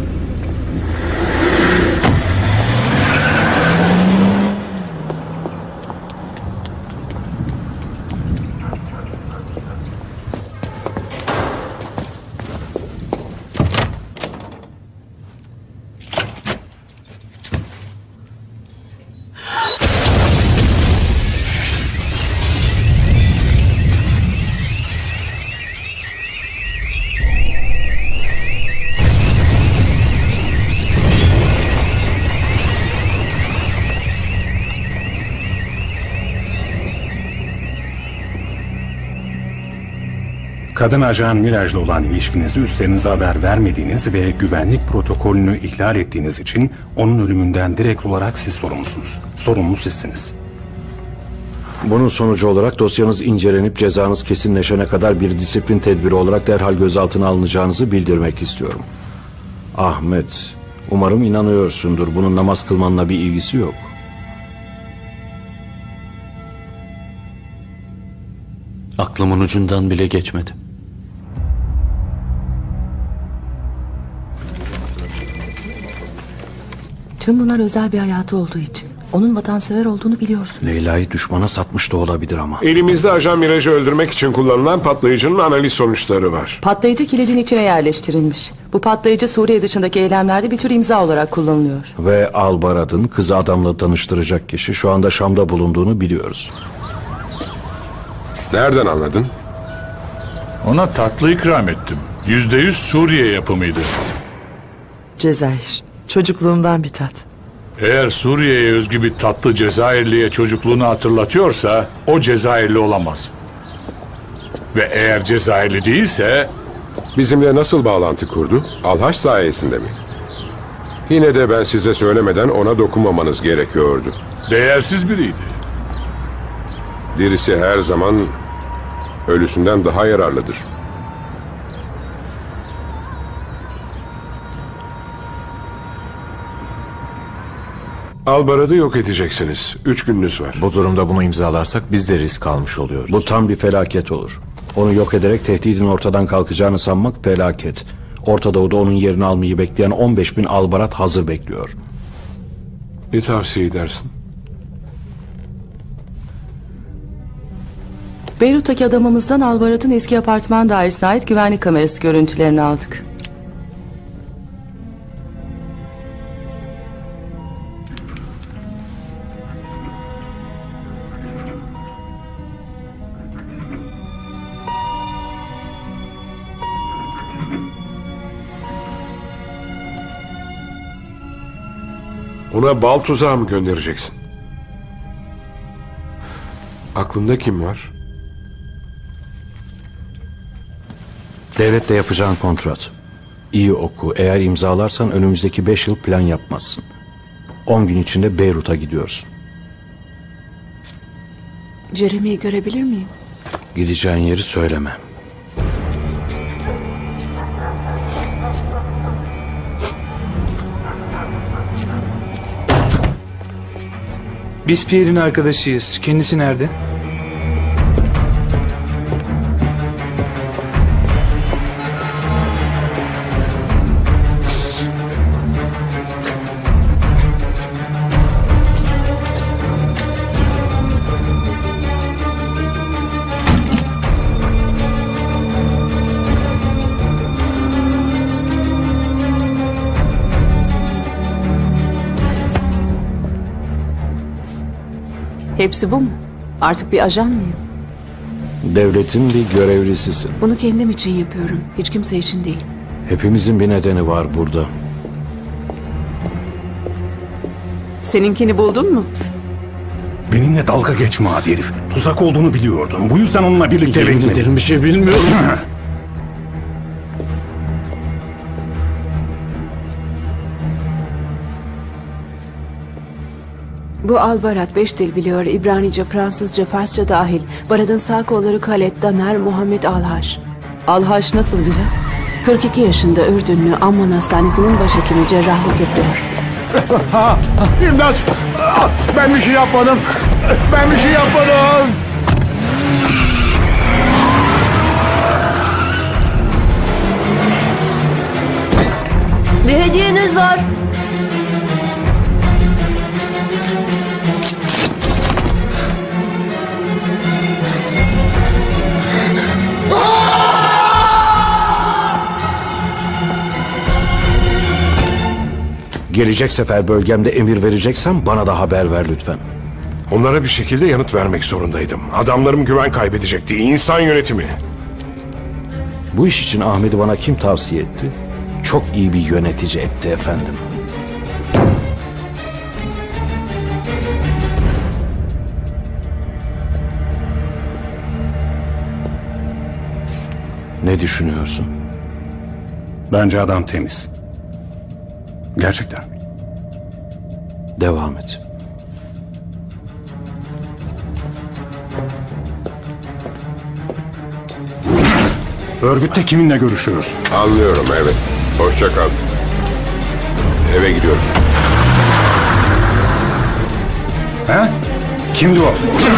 Kadın ajan Miraj'la olan ilişkinizi üstlerinize haber vermediğiniz ve güvenlik protokolünü ihlal ettiğiniz için onun ölümünden direkt olarak siz sorumlusunuz. Sorumlu sizsiniz. Bunun sonucu olarak dosyanız incelenip cezanız kesinleşene kadar bir disiplin tedbiri olarak derhal gözaltına alınacağınızı bildirmek istiyorum. Ahmet, umarım inanıyorsundur. Bunun namaz kılmanla bir ilgisi yok. Aklımın ucundan bile geçmedi. Tüm bunlar özel bir hayatı olduğu için. Onun vatansever olduğunu biliyorsun. Leyla'yı düşmana satmış da olabilir ama. Elimizde ajan Miraj'ı öldürmek için kullanılan patlayıcının analiz sonuçları var. Patlayıcı kilidin içine yerleştirilmiş. Bu patlayıcı Suriye dışındaki eylemlerde bir tür imza olarak kullanılıyor. Ve Albarad'ın kızı adamla tanıştıracak kişi şu anda Şam'da bulunduğunu biliyoruz. Nereden anladın? Ona tatlı ikram ettim. Yüzde yüz Suriye yapımıydı. Cezayir. Çocukluğumdan bir tat. Eğer Suriye'ye özgü bir tatlı Cezayirli'ye çocukluğunu hatırlatıyorsa o Cezayirli olamaz. Ve eğer Cezayirli değilse... Bizimle nasıl bağlantı kurdu? Alhaş sayesinde mi? Yine de ben size söylemeden ona dokunmamanız gerekiyordu. Değersiz biriydi. Dirisi her zaman ölüsünden daha yararlıdır. Albarad'ı yok edeceksiniz. Üç gününüz var. Bu durumda bunu imzalarsak biz de risk almış oluyoruz. Bu tam bir felaket olur. Onu yok ederek tehdidin ortadan kalkacağını sanmak felaket. Orta Doğu'da onun yerini almayı bekleyen on beş bin Albarat hazır bekliyor. Ne tavsiye edersin? Beyrut'taki adamımızdan Albarat'ın eski apartman dairesine ait güvenlik kamerası görüntülerini aldık. Ona bal tuzağı mı göndereceksin? Aklında kim var? Devletle yapacağın kontrat. İyi oku. Eğer imzalarsan önümüzdeki beş yıl plan yapmazsın. On gün içinde Beyrut'a gidiyorsun. Jeremy'yi görebilir miyim? Gideceğin yeri söyleme. Biz Pierre'in arkadaşıyız. Kendisi nerede? Hepsi bu mu? Artık bir ajan mıyım? Devletin bir görevlisisin. Bunu kendim için yapıyorum. Hiç kimse için değil. Hepimizin bir nedeni var burada. Seninkini buldun mu? Benimle dalga geçme adi herif. Tuzak olduğunu biliyordum. Bu yüzden onunla birlikte Yemin bekledim. ederim bir şey bilmiyorum. Bu Albarat beş dil biliyor. İbranice, Fransızca, Farsça dahil. Barad'ın sağ kolları Khaled, Daner, Muhammed Alhaş. Alhaş nasıl biri? kırk iki yaşında Ürdünlü, Amman Hastanesi'nin başhekimi, cerrahlık yapıyor. İmdat! Ben bir şey yapmadım. Ben bir şey yapmadım. Bir hediyeniz var. Gelecek sefer bölgemde emir vereceksen bana da haber ver lütfen. Onlara bir şekilde yanıt vermek zorundaydım. Adamlarım güven kaybedecekti. İnsan yönetimi. Bu iş için Ahmet'i bana kim tavsiye etti? Çok iyi bir yönetici etti efendim. Ne düşünüyorsun? Bence adam temiz. Gerçekten. Devam et. Örgütte kiminle görüşüyorsun? Anlıyorum, evet. Hoşça kal. Eve gidiyoruz. He? Kimdi o?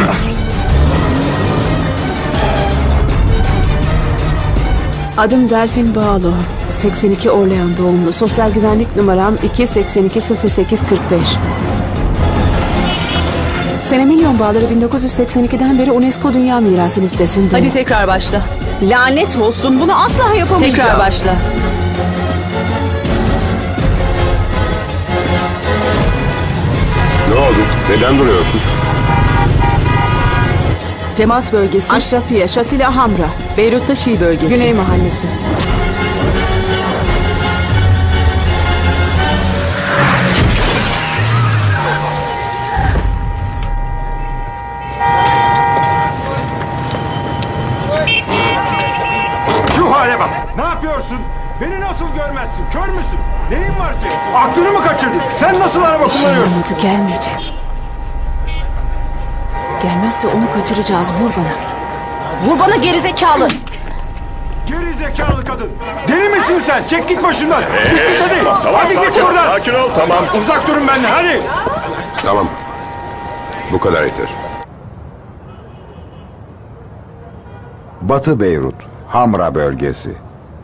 Adım Delfin Bağlo. seksen iki Orlean doğumlu. Sosyal güvenlik numaram iki seksen iki sıfır sekiz kırk beş. Sene milyon bağları bin dokuz yüz seksen ikiden beri UNESCO Dünya Mirası listesinde. Hadi tekrar başla. Lanet olsun, bunu asla yapamayacağım. Tekrar başla. Ne oldu? Neden duruyorsun? Temas bölgesi. Aşrafiye, Şatila Hamra. Beyrut'ta Şii bölgesi. Güney Mahallesi. Şu hale bak. Ne yapıyorsun? Beni nasıl görmezsin? Kör müsün? Neyin var senin? Aklını mı kaçırdın? Sen nasıl araba kullanıyorsun? İşin gelmeyecek. Gelmezse onu kaçıracağız. Vur bana. Vur bana gerizekalı. Geri zekalı kadın. Deli misin sen? Çek git başımdan. Ee, Git git hadi. tamam, hadi sakin git ol, buradan. sakin ol, tamam. Uzak durun benden hadi. Tamam. Bu kadar yeter. Batı Beyrut, Hamra bölgesi.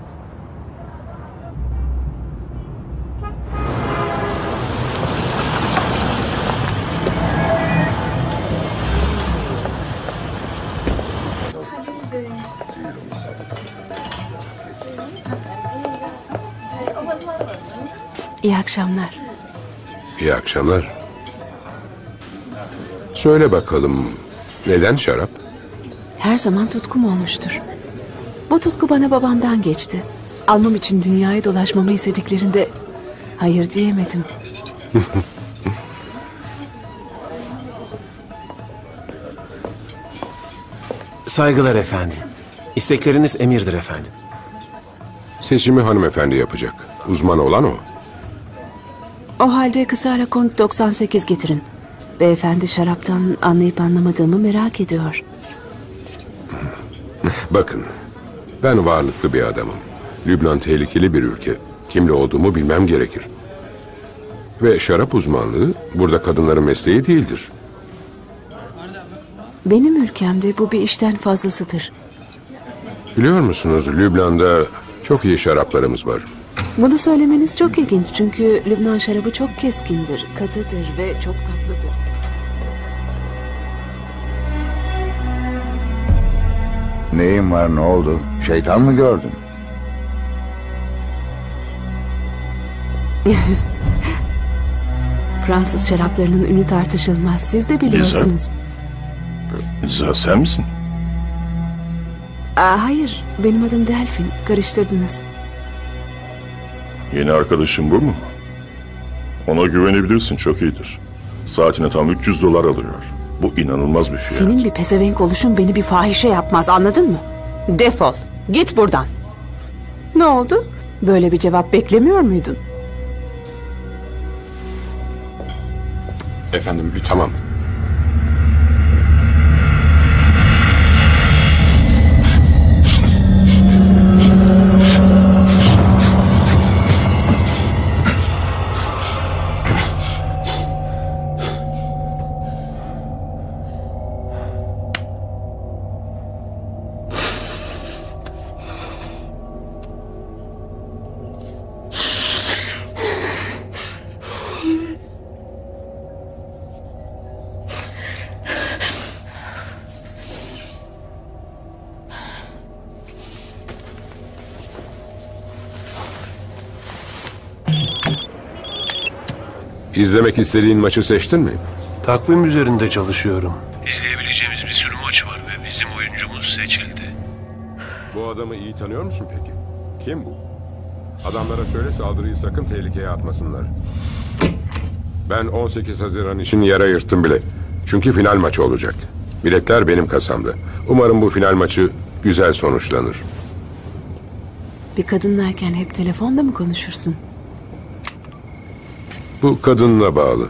İyi akşamlar. İyi akşamlar. Söyle bakalım, neden şarap? Her zaman tutkum olmuştur. Bu tutku bana babamdan geçti. Almam için dünyayı dolaşmamı istediklerinde hayır diyemedim. Saygılar efendim. İstekleriniz emirdir efendim. Seçimi hanımefendi yapacak. Uzman olan o. O halde kısa rakont doksan sekiz getirin. Beyefendi şaraptan anlayıp anlamadığımı merak ediyor. Bakın, ben varlıklı bir adamım. Lübnan tehlikeli bir ülke. Kimle olduğumu bilmem gerekir. Ve şarap uzmanlığı burada kadınların mesleği değildir. Benim ülkemde bu bir işten fazlasıdır. Biliyor musunuz, Lübnan'da çok iyi şaraplarımız var. Bunu söylemeniz çok ilginç çünkü Lübnan şarabı çok keskindir, katıdır ve çok tatlıdır. Neyin var, ne oldu? Şeytan mı gördün? Fransız şaraplarının ünü tartışılmaz. Siz de biliyorsunuz. Liza sen misin? Aa, hayır, benim adım Delfin. Karıştırdınız. Yeni arkadaşın bu mu? Ona güvenebilirsin, çok iyidir. Saatine tam üç yüz dolar alıyor. Bu inanılmaz bir fiyat. Senin bir pezevenk oluşun beni bir fahişe yapmaz, anladın mı? Defol, git buradan. Ne oldu? Böyle bir cevap beklemiyor muydun? Efendim, lütfen. Tamam. İzlemek istediğin maçı seçtin mi? Takvim üzerinde çalışıyorum. İzleyebileceğimiz bir sürü maç var ve bizim oyuncumuz seçildi. Bu adamı iyi tanıyor musun peki? Kim bu? Adamlara söyle saldırıyı sakın tehlikeye atmasınlar. Ben on sekiz Haziran için yer ayırttım bile. Çünkü final maçı olacak. Biletler benim kasamda. Umarım bu final maçı güzel sonuçlanır. Bir kadınlayken hep telefonda mı konuşursun? Bu kadınla bağlı.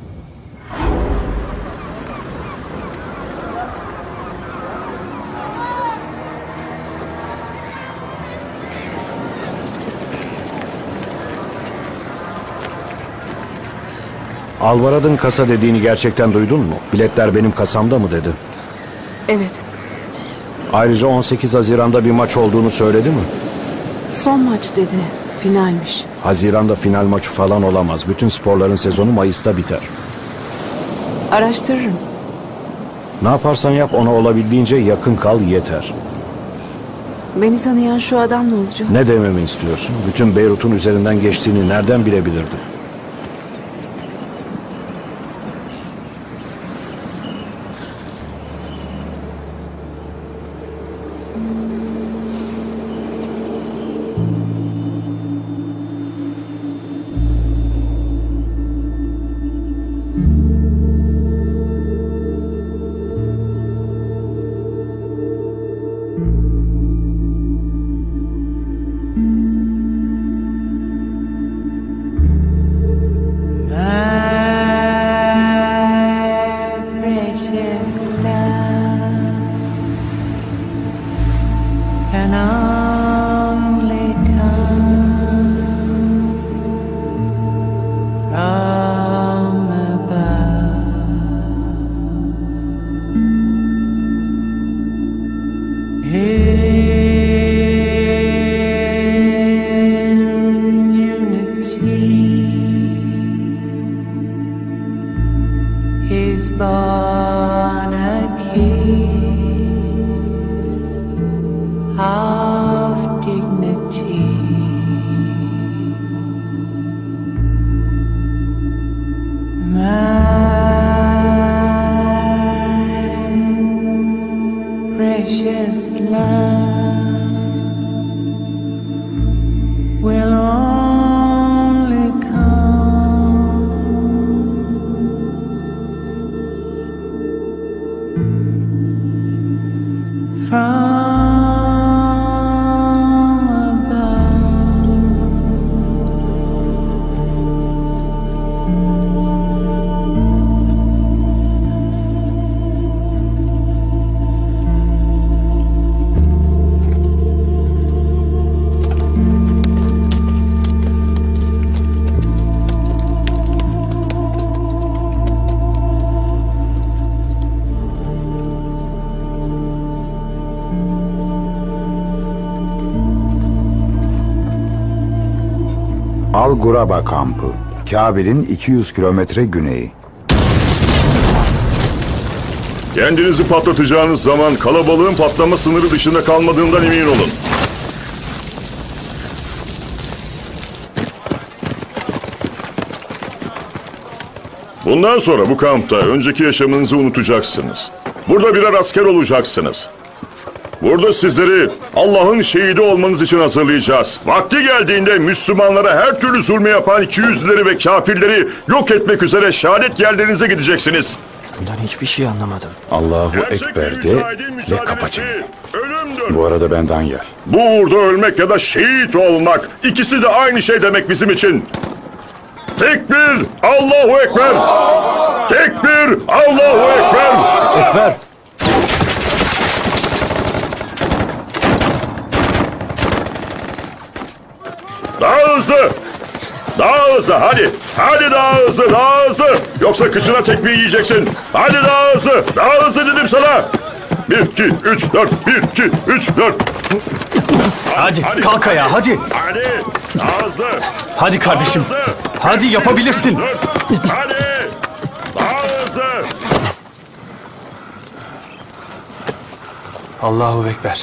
Alvarad'ın kasa dediğini gerçekten duydun mu? Biletler benim kasamda mı dedi. Evet. Ayrıca on sekiz Haziran'da bir maç olduğunu söyledi mi? Son maç dedi. Finalmiş. Haziran'da final maçı falan olamaz. Bütün sporların sezonu Mayıs'ta biter. Araştırırım. Ne yaparsan yap ona olabildiğince yakın kal yeter. Beni tanıyan şu adam ne olacak? Ne dememi istiyorsun? Bütün Beyrut'un üzerinden geçtiğini nereden bilebilirdim? Al-Guraba kampı. Kabil'in iki yüz kilometre güneyi. Kendinizi patlatacağınız zaman kalabalığın patlama sınırı dışında kalmadığından emin olun. Bundan sonra bu kampta önceki yaşamınızı unutacaksınız. Burada birer asker olacaksınız. Burada sizleri Allah'ın şehidi olmanız için hazırlayacağız. Vakti geldiğinde Müslümanlara her türlü zulmü yapan ikiyüzlüleri ve kafirleri yok etmek üzere şehadet yerlerinize gideceksiniz. Bundan hiçbir şey anlamadım. Allahu Ekber de ve kapa çeneni. Bu arada benden yer. Bu uğurda ölmek ya da şehit olmak, ikisi de aynı şey demek bizim için. Tekbir, Allahu Ekber. Tekbir, Allahu Ekber. Ekber. Daha hızlı. Daha hızlı hadi. Hadi daha hızlı, daha hızlı. Yoksa kıçına tekmeyi yiyeceksin. Hadi daha hızlı. Daha hızlı dedim sana. Bir, iki, üç, dört. Bir, iki, üç, dört. Hadi, hadi kalk ayağa hadi. Hadi. Daha hızlı. Hadi kardeşim. Daha hızlı. Hadi yapabilirsin. Hadi. Daha hızlı. Allahu Ekber.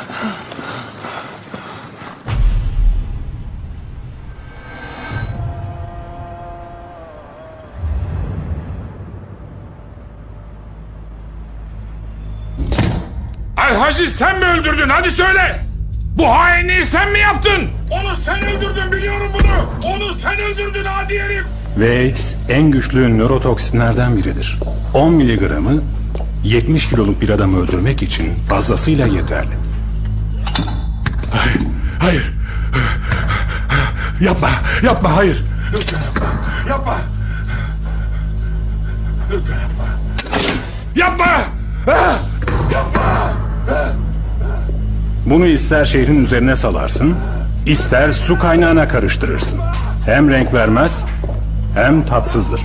Elhacı sen mi öldürdün? Hadi söyle. Bu hainliği sen mi yaptın? Onu sen öldürdün, biliyorum bunu. Onu sen öldürdün adi herif. V X en güçlü nörotoksinlerden biridir. on miligramı yetmiş kiloluk bir adamı öldürmek için fazlasıyla yeterli. Hayır, hayır. Yapma, yapma, hayır. Lütfen yapma, yapma. Lütfen yapma. Yapma! Ah! Yapma! Bunu ister şehrin üzerine salarsın, ister su kaynağına karıştırırsın. Hem renk vermez, hem tatsızdır.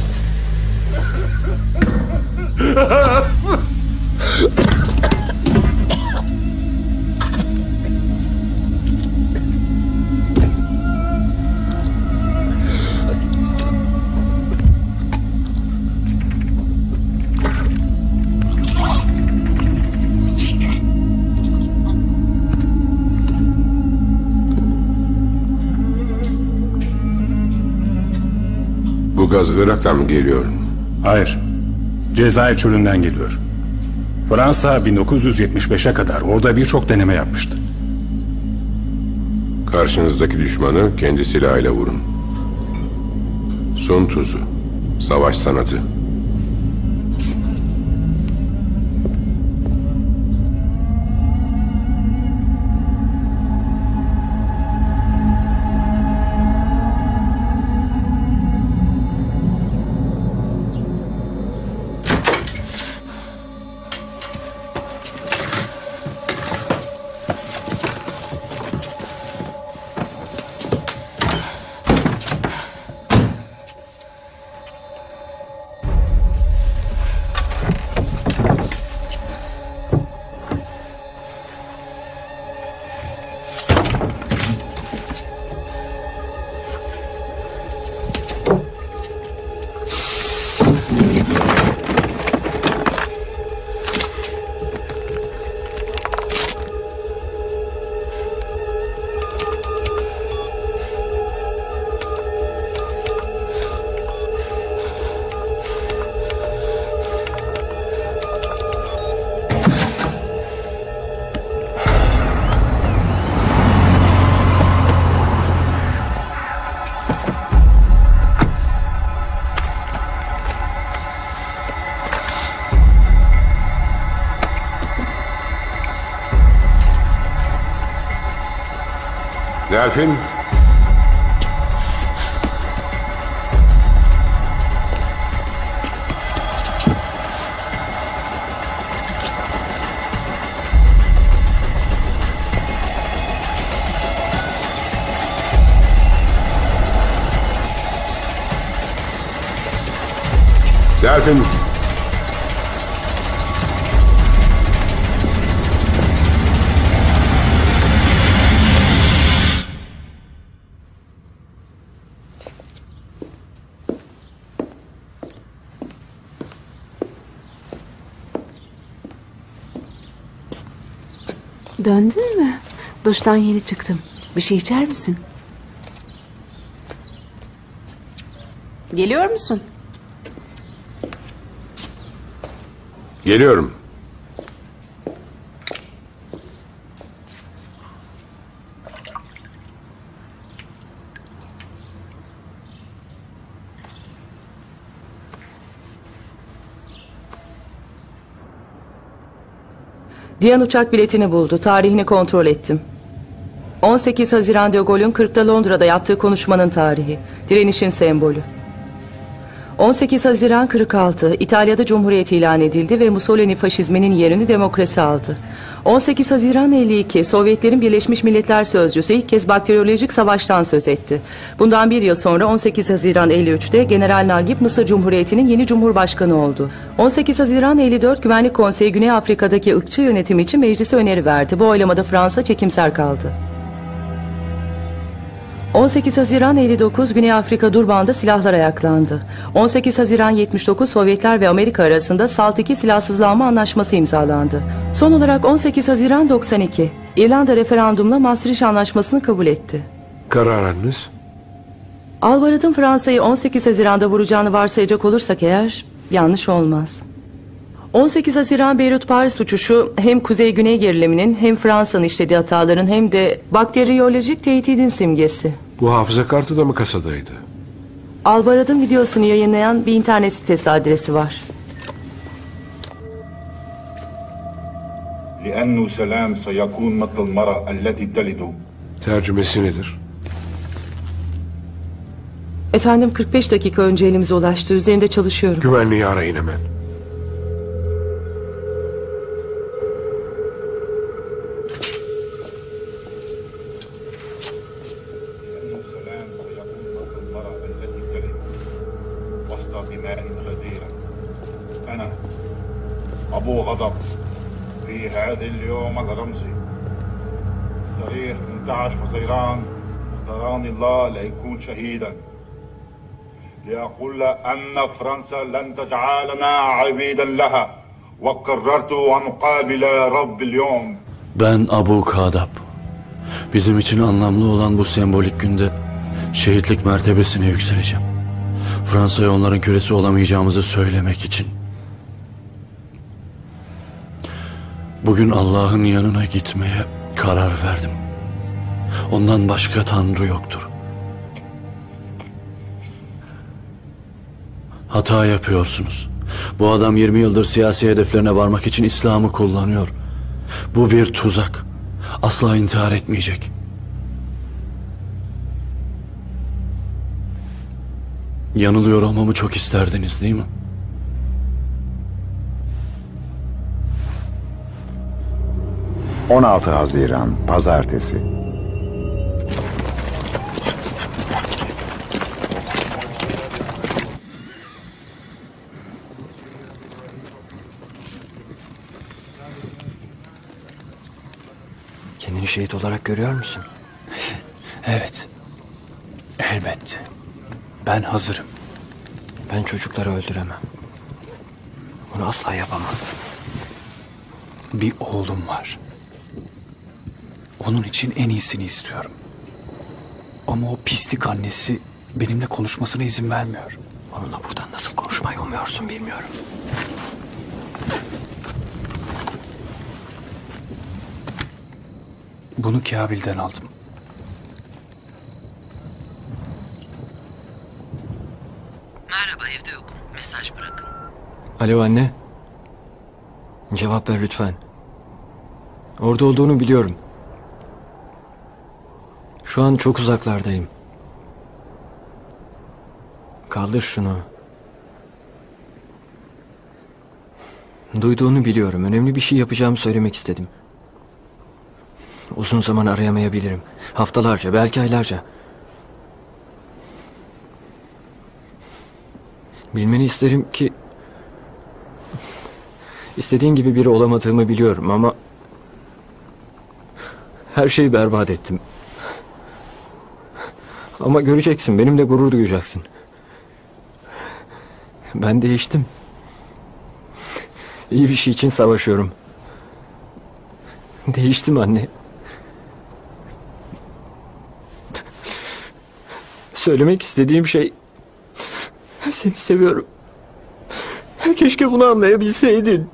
Bu gaz Irak'tan mı geliyor? Hayır, Cezayir çölünden geliyor. Fransa bin dokuz yüz yetmiş beşe kadar orada birçok deneme yapmıştı. Karşınızdaki düşmanı kendi silahıyla vurun. Sun Tzu, savaş sanatı. Delfin. Delfin. Döndün mü? Duştan yeni çıktım. Bir şey içer misin? Geliyor musun? Geliyorum. Diyan uçak biletini buldu. Tarihini kontrol ettim. on sekiz Haziran De Gaulle'ün kırkta Londra'da yaptığı konuşmanın tarihi. Direnişin sembolü. on sekiz Haziran kırk altı İtalya'da Cumhuriyet ilan edildi ve Mussolini faşizminin yerini demokrasi aldı. on sekiz Haziran elli iki Sovyetlerin Birleşmiş Milletler Sözcüsü ilk kez bakteriyolojik savaştan söz etti. Bundan bir yıl sonra on sekiz Haziran elli üçte General Nagip Mısır Cumhuriyeti'nin yeni Cumhurbaşkanı oldu. on sekiz Haziran elli dört Güvenlik Konseyi Güney Afrika'daki ırkçı yönetim için meclise öneri verdi. Bu oylamada Fransa çekimser kaldı. on sekiz Haziran elli dokuz Güney Afrika Durban'da silahlar ayaklandı. on sekiz Haziran yetmiş dokuz Sovyetler ve Amerika arasında SALT iki silahsızlanma anlaşması imzalandı. Son olarak on sekiz Haziran doksan iki İrlanda referandumla Maastricht Anlaşması'nı kabul etti. Kararınız? Albarat'ın Fransa'yı on sekiz Haziran'da vuracağını varsayacak olursak eğer yanlış olmaz. on sekiz Haziran Beyrut-Paris uçuşu hem kuzey-güney geriliminin hem Fransa'nın işlediği hataların hem de bakteriyolojik tehdidin simgesi. Bu hafıza kartı da mı kasadaydı? Albarat'ın videosunu yayınlayan bir internet sitesi adresi var. لأنه سلام سيكون مثل المرأة التي تلد. Tercümesi nedir? Efendim kırk beş dakika önce elimize ulaştı. Üzerinde çalışıyorum. Güvenliği arayın hemen. أبو غضب في هذا اليوم الرمزي تاريخ ثمانية عشر حزيران اختارني الله لأكون شهيدا لأقول أن فرنسا لن تجعلنا عبيدا لها وقررت أن أقابل رب اليوم. Ben Abu Kadab. Bizim için anlamlı olan bu sembolik günde şehitlik mertebesine yükseleceğim. Fransa'ya onların kölesi olamayacağımızı söylemek için. Bugün Allah'ın yanına gitmeye karar verdim. Ondan başka Tanrı yoktur. Hata yapıyorsunuz. Bu adam yirmi yıldır siyasi hedeflerine varmak için İslam'ı kullanıyor. Bu bir tuzak. Asla intihar etmeyecek. Yanılıyor olmamı çok isterdiniz değil mi? on altı Haziran Pazartesi. Kendini şehit olarak görüyor musun? Evet. Elbette. Ben hazırım. Ben çocukları öldüremem. Bunu asla yapamam. Bir oğlum var. Onun için en iyisini istiyorum. Ama o pislik annesi benimle konuşmasına izin vermiyor. Onunla buradan nasıl konuşmayı umuyorsun bilmiyorum. Bunu Kabil'den aldım. Merhaba, evde yokum. Mesaj bırakın. Alo anne. Cevap ver lütfen. Orada olduğunu biliyorum. Şu an çok uzaklardayım. Kaldır şunu. Duyduğunu biliyorum. Önemli bir şey yapacağımı söylemek istedim. Uzun zaman arayamayabilirim. Haftalarca, belki aylarca. Bilmeni isterim ki... İstediğin gibi biri olamadığımı biliyorum ama... Her şeyi berbat ettim. Ama göreceksin, benimle gurur duyacaksın. Ben değiştim. İyi bir şey için savaşıyorum. Değiştim anne. Söylemek istediğim şey... Seni seviyorum. Keşke bunu anlayabilseydin.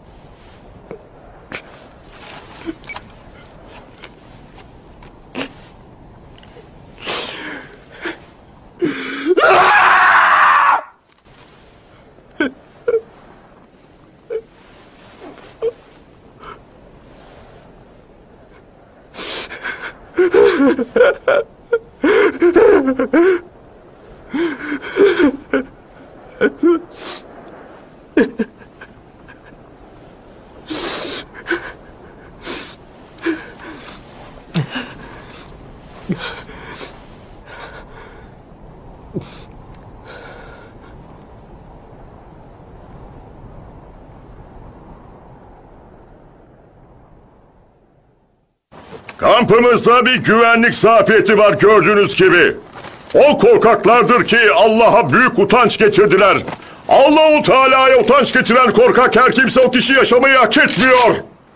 Kampımızda bir güvenlik zafiyeti var gördüğünüz gibi. O korkaklardır ki Allah'a büyük utanç getirdiler. Allah-u Teala'ya utanç getiren korkak her kimse o kişi yaşamayı hak etmiyor.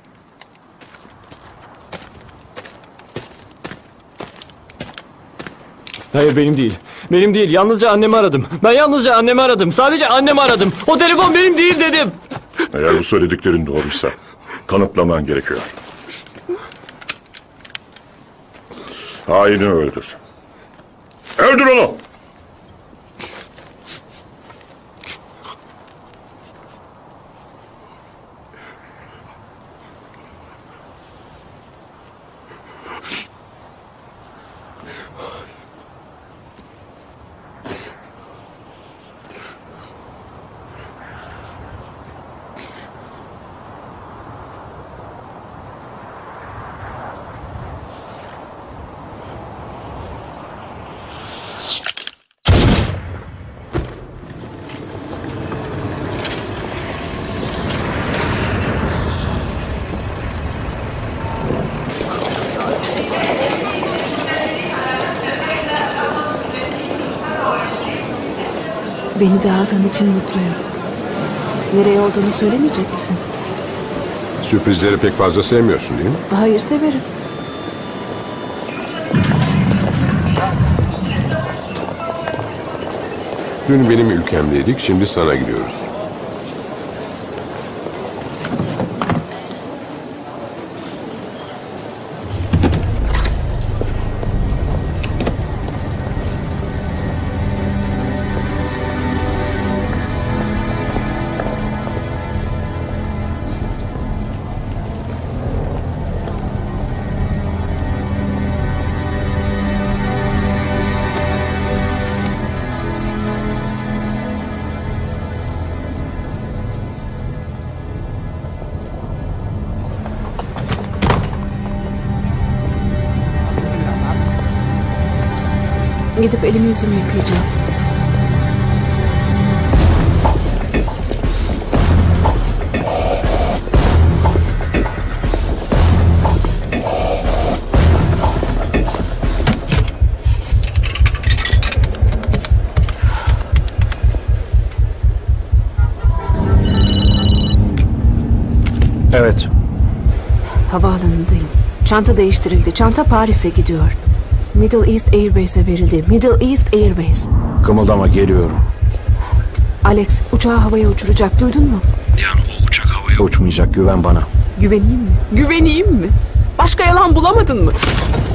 Hayır benim değil. Benim değil. Yalnızca annemi aradım. Ben yalnızca annemi aradım. Sadece annemi aradım. O telefon benim değil dedim. Eğer bu söylediklerin doğruysa kanıtlaman gerekiyor. Haini öldür. Öldür onu! Beni de aldığın için mutluyum. Nereye olduğunu söylemeyecek misin? Sürprizleri pek fazla sevmiyorsun değil mi? Hayır, severim. Dün benim ülkemdeydik, şimdi sana gidiyoruz. Gidip elimi yüzümü yıkayacağım. Evet. Havaalanındayım. Çanta değiştirildi. Çanta Paris'e gidiyor. Middle East Airways'e verildi. Middle East Airways. Kımıldama, geliyorum. Alex, uçağı havaya uçuracak. Duydun mu? Diana, o uçak havaya uçmayacak. Güven bana. Güveneyim mi? Güveneyim mi? Başka yalan bulamadın mı?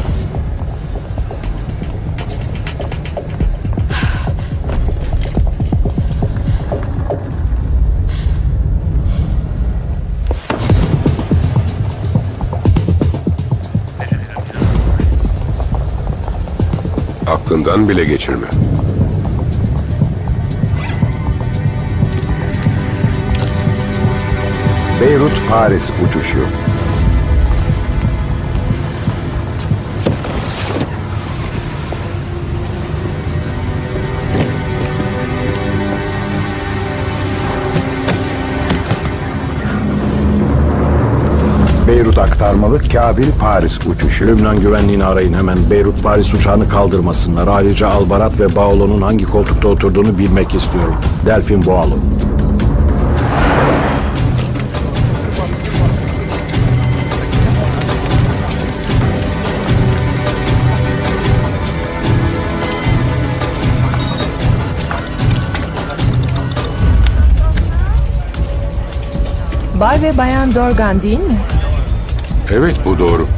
Aklından bile geçirme. Beyrut-Paris uçuşu. Beyrut aktarmalı Kabil-Paris uçuşu. Lübnan güvenliğini arayın hemen. Beyrut-Paris uçağını kaldırmasınlar. Ayrıca Albarat ve Baolo'nun hangi koltukta oturduğunu bilmek istiyorum. Delfin Boğalı. Bay ve Bayan Dorgan değil mi? Evet, bu doğru.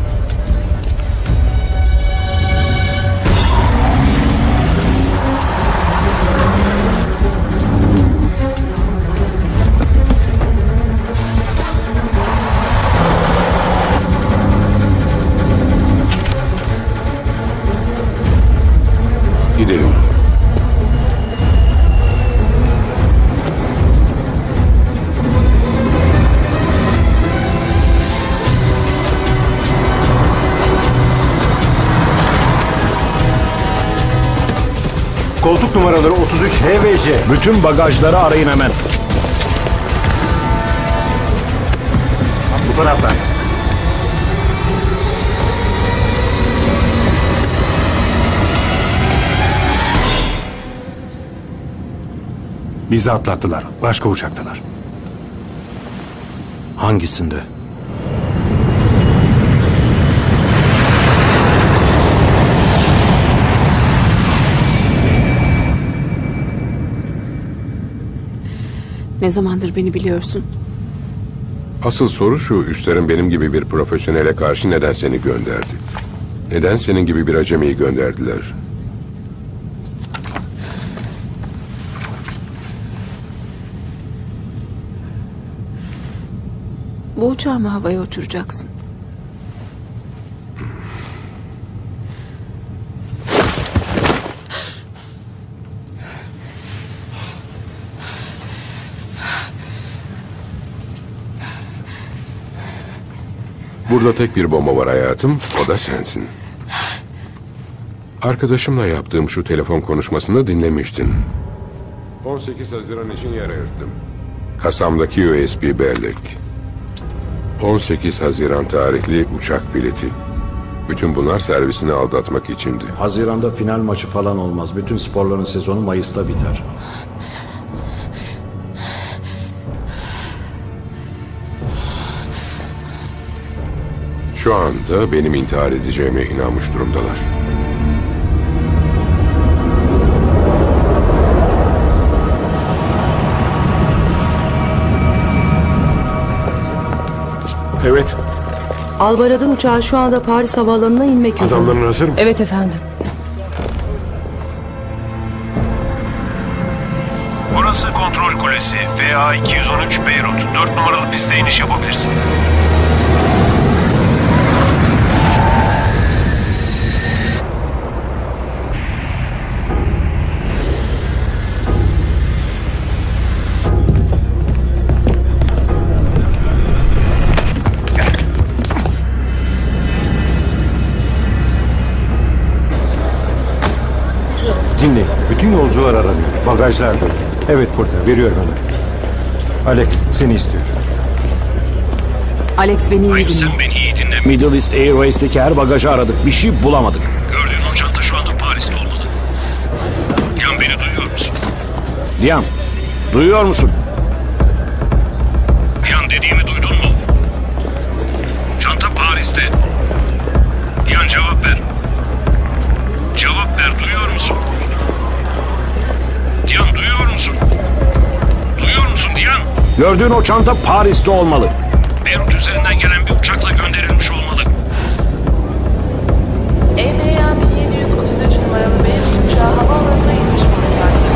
Gidelim. Koltuk numaraları otuz üç H ve J. Bütün bagajları arayın hemen. Bu taraftan. Bizi atlattılar. Başka uçaktalar. Hangisinde? Ne zamandır beni biliyorsun? Asıl soru şu, üstlerin benim gibi bir profesyonele karşı neden seni gönderdi? Neden senin gibi bir acemiyi gönderdiler? Bu uçağı mı havaya uçuracaksın? Burada tek bir bomba var hayatım, o da sensin. Arkadaşımla yaptığım şu telefon konuşmasını dinlemiştin. on sekiz Haziran için yer ayırttım. Kasamdaki U S B bellek. on sekiz Haziran tarihli uçak bileti. Bütün bunlar servisini aldatmak içindi. Haziran'da final maçı falan olmaz. Bütün sporların sezonu Mayıs'ta biter. Şu anda benim intihar edeceğime inanmış durumdalar. Evet. Albarad'ın uçağı şu anda Paris Havaalanı'na inmek üzere. Adamların hazır mı? Evet efendim. Burası kontrol kulesi. F A iki yüz on üç Beyrut. dört numaralı piste iniş yapabilirsin. Dinleyin. Bütün yolcular aranıyor. Bagajlar dolu. Evet burada. Veriyorum ona. Alex seni istiyor. Alex beni iyi Hayır, dinle. sen beni iyi dinle. Middle East Airways'teki her bagajı aradık. Bir şey bulamadık. Gördüğün o çanta şu anda Paris'te olmalı. Yan beni duyuyor musun? Diyan, duyuyor musun? Yan dediğimi duydun mu? Çanta Paris'te. Yan cevap ver. Cevap ver, duyuyor musun? Diyan duyuyor musun? Duyuyor musun Diyan? Gördüğün o çanta Paris'te olmalı. Beyrut üzerinden gelen bir uçakla gönderilmiş olmalı. E M A bin yedi yüz otuz üç numaralı Beyrut uçağı havaalanına inmiş bulunmaktadır.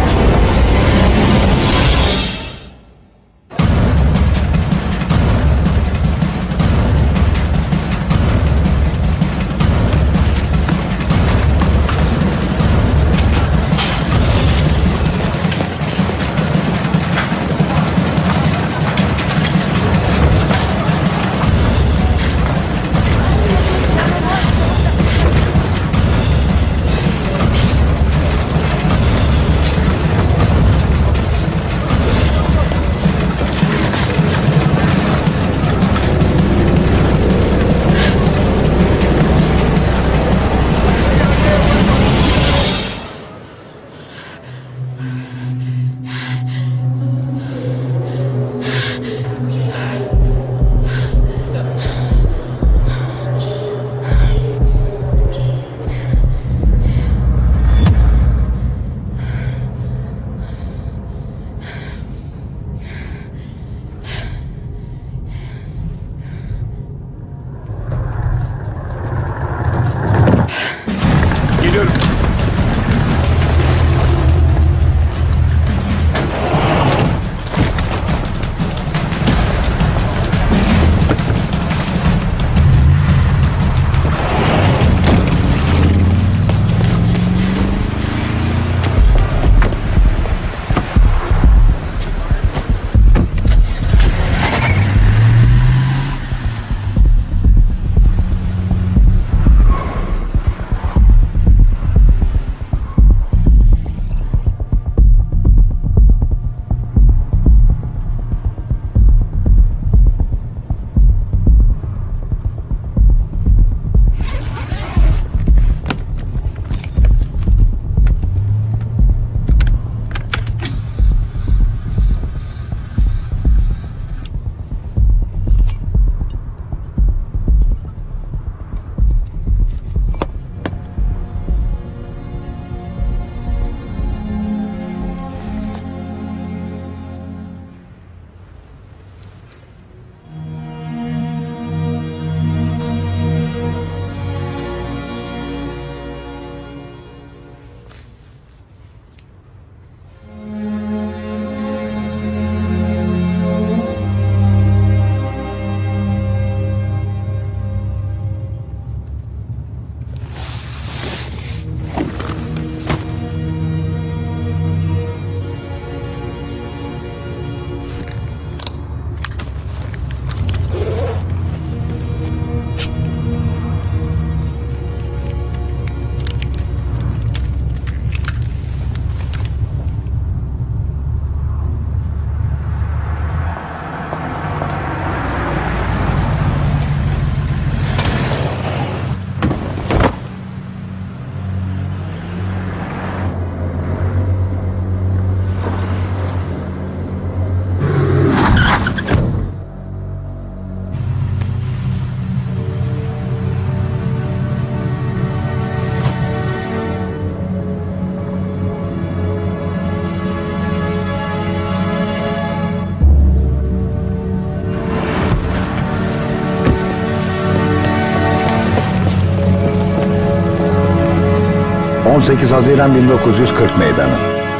on sekiz Haziran bin dokuz yüz kırk Meydanı.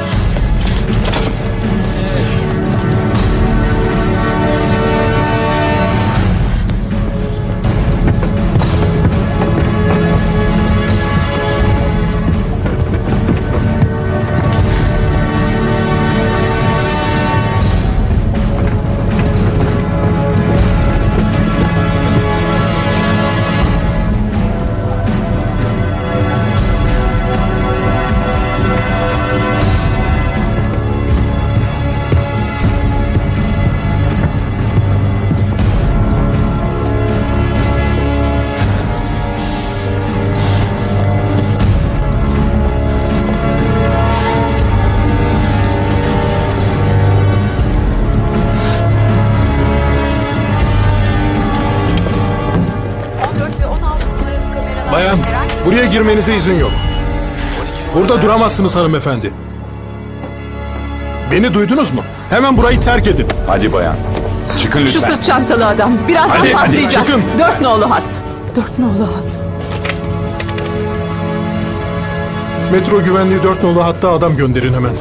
Bayan, buraya girmenize izin yok. Burada duramazsınız hanımefendi. Beni duydunuz mu? Hemen burayı terk edin. Hadi bayan. Çıkın Şu sırt çantalı adam. Birazdan Hadi, hadi, patlayacak. çıkın. Dört nolu hat. Dört nolu hat. Metro güvenliği dört nolu hatta adam gönderin hemen.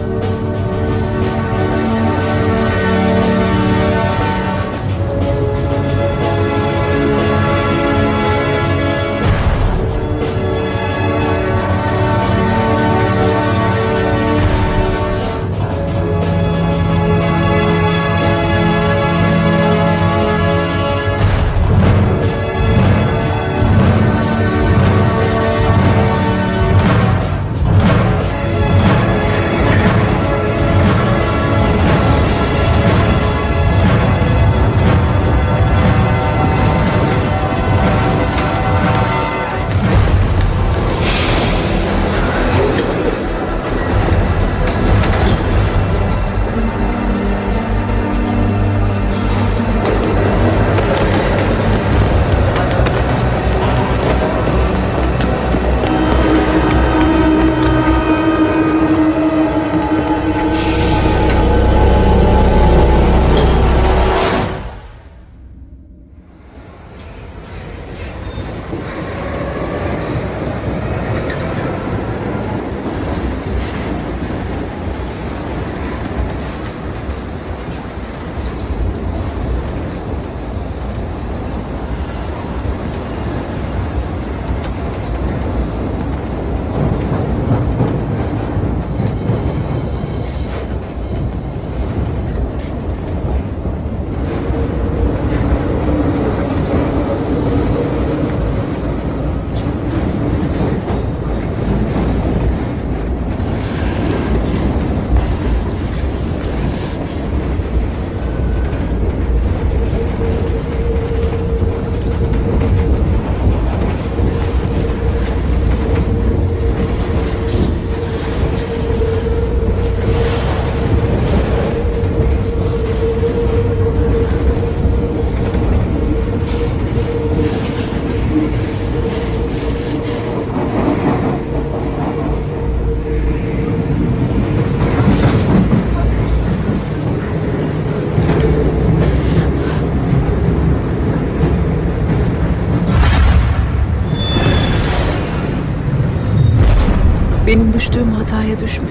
Benim düştüğüm hataya düşme.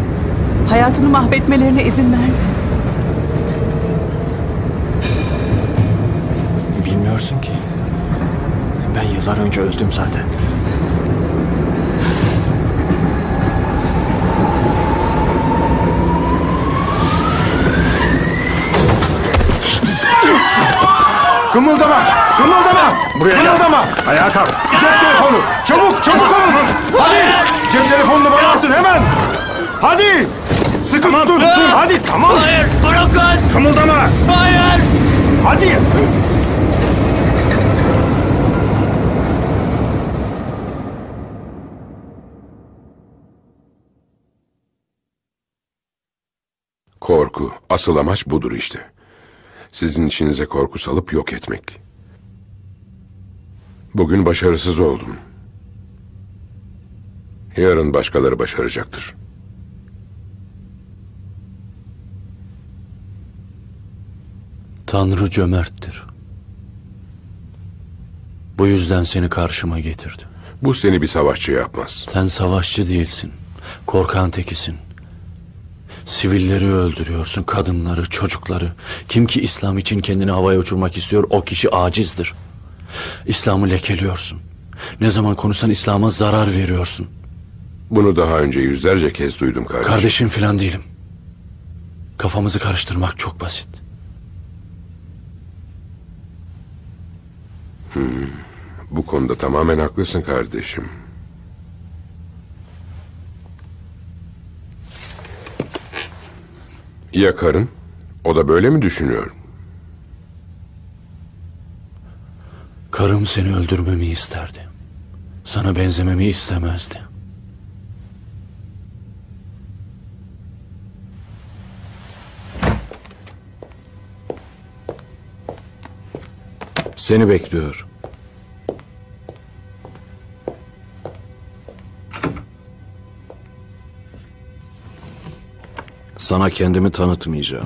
Hayatını mahvetmelerine izin verme. Bilmiyorsun ki. Ben yıllar önce öldüm zaten. Kımıldama! Kımıldama! Buraya Kımıldama! Ayağa kalk! Cep telefonu! Çabuk! Çabuk olun! Hadi! Cep telefonunu bana atın hemen! Hadi! Sıkı tamam, tutun! Dur. Hadi tamam! Hayır! Bırakın! Kımıldama! Hayır! Hadi! Korku. Asıl amaç budur işte. Sizin içinize korku salıp yok etmek. Bugün başarısız oldum. Yarın başkaları başaracaktır. Tanrı cömerttir. Bu yüzden seni karşıma getirdi. Bu seni bir savaşçı yapmaz. Sen savaşçı değilsin. Korkan tekisin. Sivilleri öldürüyorsun, kadınları, çocukları. Kim ki İslam için kendini havaya uçurmak istiyor, o kişi acizdir. İslam'ı lekeliyorsun. Ne zaman konuşsan İslam'a zarar veriyorsun. Bunu daha önce yüzlerce kez duydum kardeşim. Kardeşim filan değilim. Kafamızı karıştırmak çok basit. Hmm, bu konuda tamamen haklısın kardeşim. Ya karın? O da böyle mi düşünüyor? Karım seni öldürmemi isterdi. Sana benzememi istemezdi. Seni bekliyor. Sana kendimi tanıtmayacağım.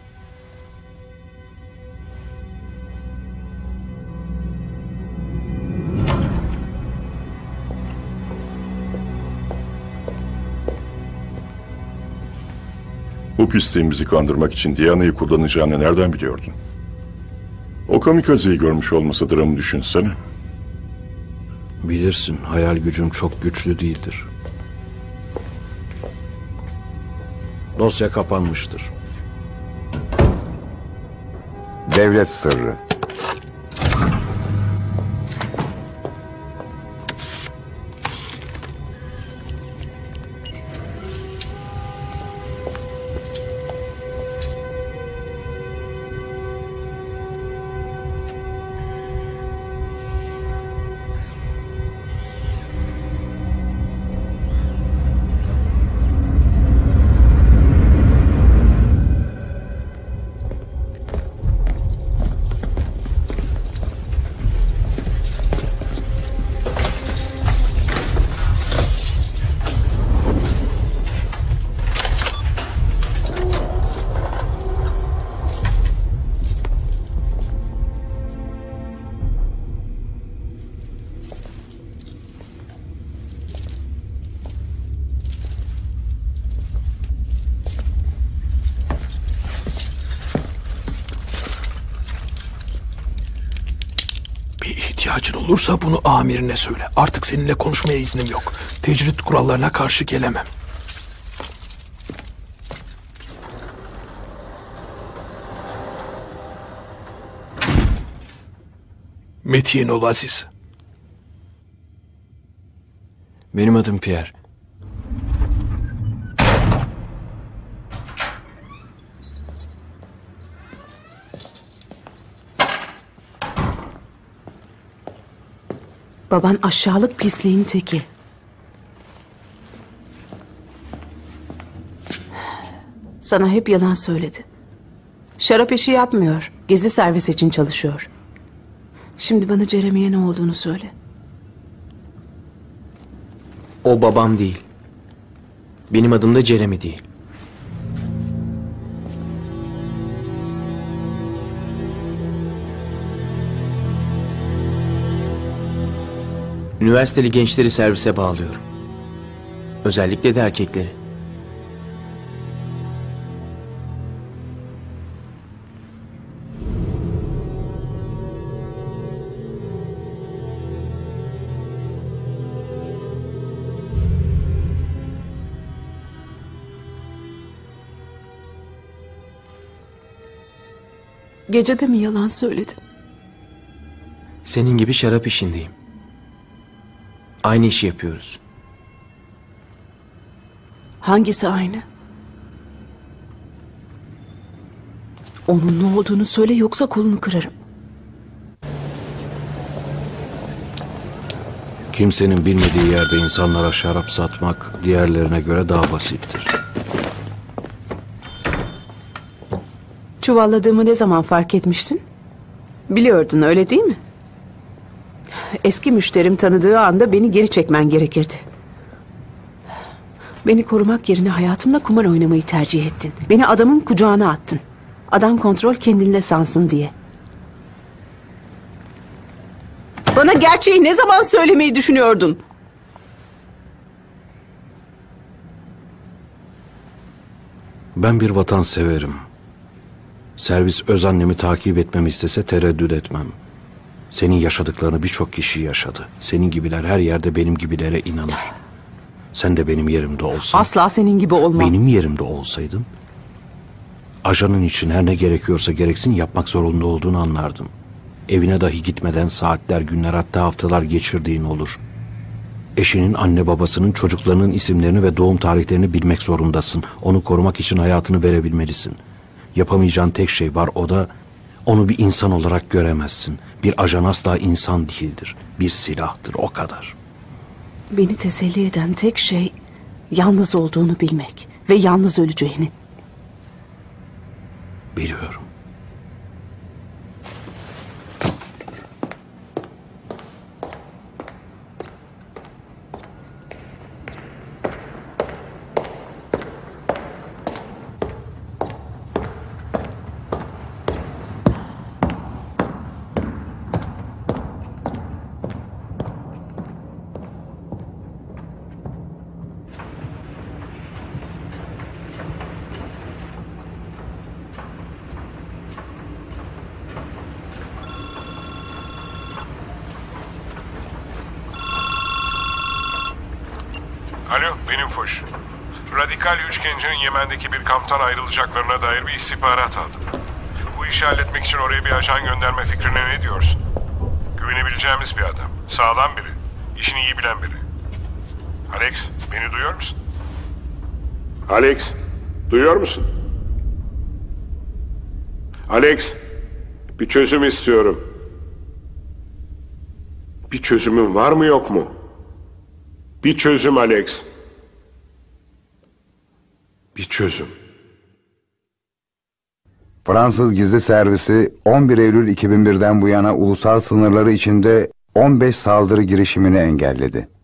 Bu pisliğin bizi kandırmak için Diana'yı kullanacağını nereden biliyordun? O kamikazeyi görmüş olmasa dramı düşünsene. Bilirsin, hayal gücüm çok güçlü değildir. Dosya kapanmıştır. Devlet sırrı. İhtiyacın olursa bunu amirine söyle. Artık seninle konuşmaya iznim yok. Tecrit kurallarına karşı gelemem. Metin ol Aziz. Benim adım Pierre. Baban aşağılık pisliğin teki. Sana hep yalan söyledi. Şarap işi yapmıyor. Gizli servis için çalışıyor. Şimdi bana Jeremy'e ne olduğunu söyle. O babam değil. Benim adım da Jeremy değil. Üniversiteli gençleri servise bağlıyorum. Özellikle de erkekleri. Gece de mi yalan söyledin? Senin gibi şarap işindeyim. Aynı işi yapıyoruz. Hangisi aynı? Onun ne olduğunu söyle yoksa kolunu kırarım. Kimsenin bilmediği yerde insanlara şarap satmak diğerlerine göre daha basittir. Çuvalladığımı ne zaman fark etmiştin? Biliyordun öyle değil mi? Eski müşterim tanıdığı anda beni geri çekmen gerekirdi. Beni korumak yerine hayatımla kumar oynamayı tercih ettin. Beni adamın kucağına attın. Adam kontrol kendinde sansın diye. Bana gerçeği ne zaman söylemeyi düşünüyordun? Ben bir vatanseverim. Servis öz annemi takip etmemi istese tereddüt etmem. Senin yaşadıklarını birçok kişi yaşadı. Senin gibiler her yerde benim gibilere inanır. Sen de benim yerimde olsan. Asla senin gibi olmam. Benim yerimde olsaydın, ajanın için her ne gerekiyorsa gereksin yapmak zorunda olduğunu anlardım. Evine dahi gitmeden saatler, günler, hatta haftalar geçirdiğin olur. Eşinin, anne babasının, çocuklarının isimlerini ve doğum tarihlerini bilmek zorundasın. Onu korumak için hayatını verebilmelisin. Yapamayacağın tek şey var, o da onu bir insan olarak göremezsin. Bir ajan asla insan değildir. Bir silahtır, o kadar. Beni teselli eden tek şey yalnız olduğunu bilmek ve yalnız öleceğini. Biliyorum. Alo, benim Foş. Radikal üç gencinin Yemen'deki bir kamptan ayrılacaklarına dair bir istihbarat aldım. Bu işi halletmek için oraya bir ajan gönderme fikrine ne diyorsun? Güvenebileceğimiz bir adam. Sağlam biri. İşini iyi bilen biri. Alex, beni duyuyor musun? Alex, duyuyor musun? Alex, bir çözüm istiyorum. Bir çözümün var mı yok mu? Bir çözüm Alex. Bir çözüm. Fransız gizli servisi on bir Eylül iki bin bir'den bu yana ulusal sınırları içinde on beş saldırı girişimini engelledi.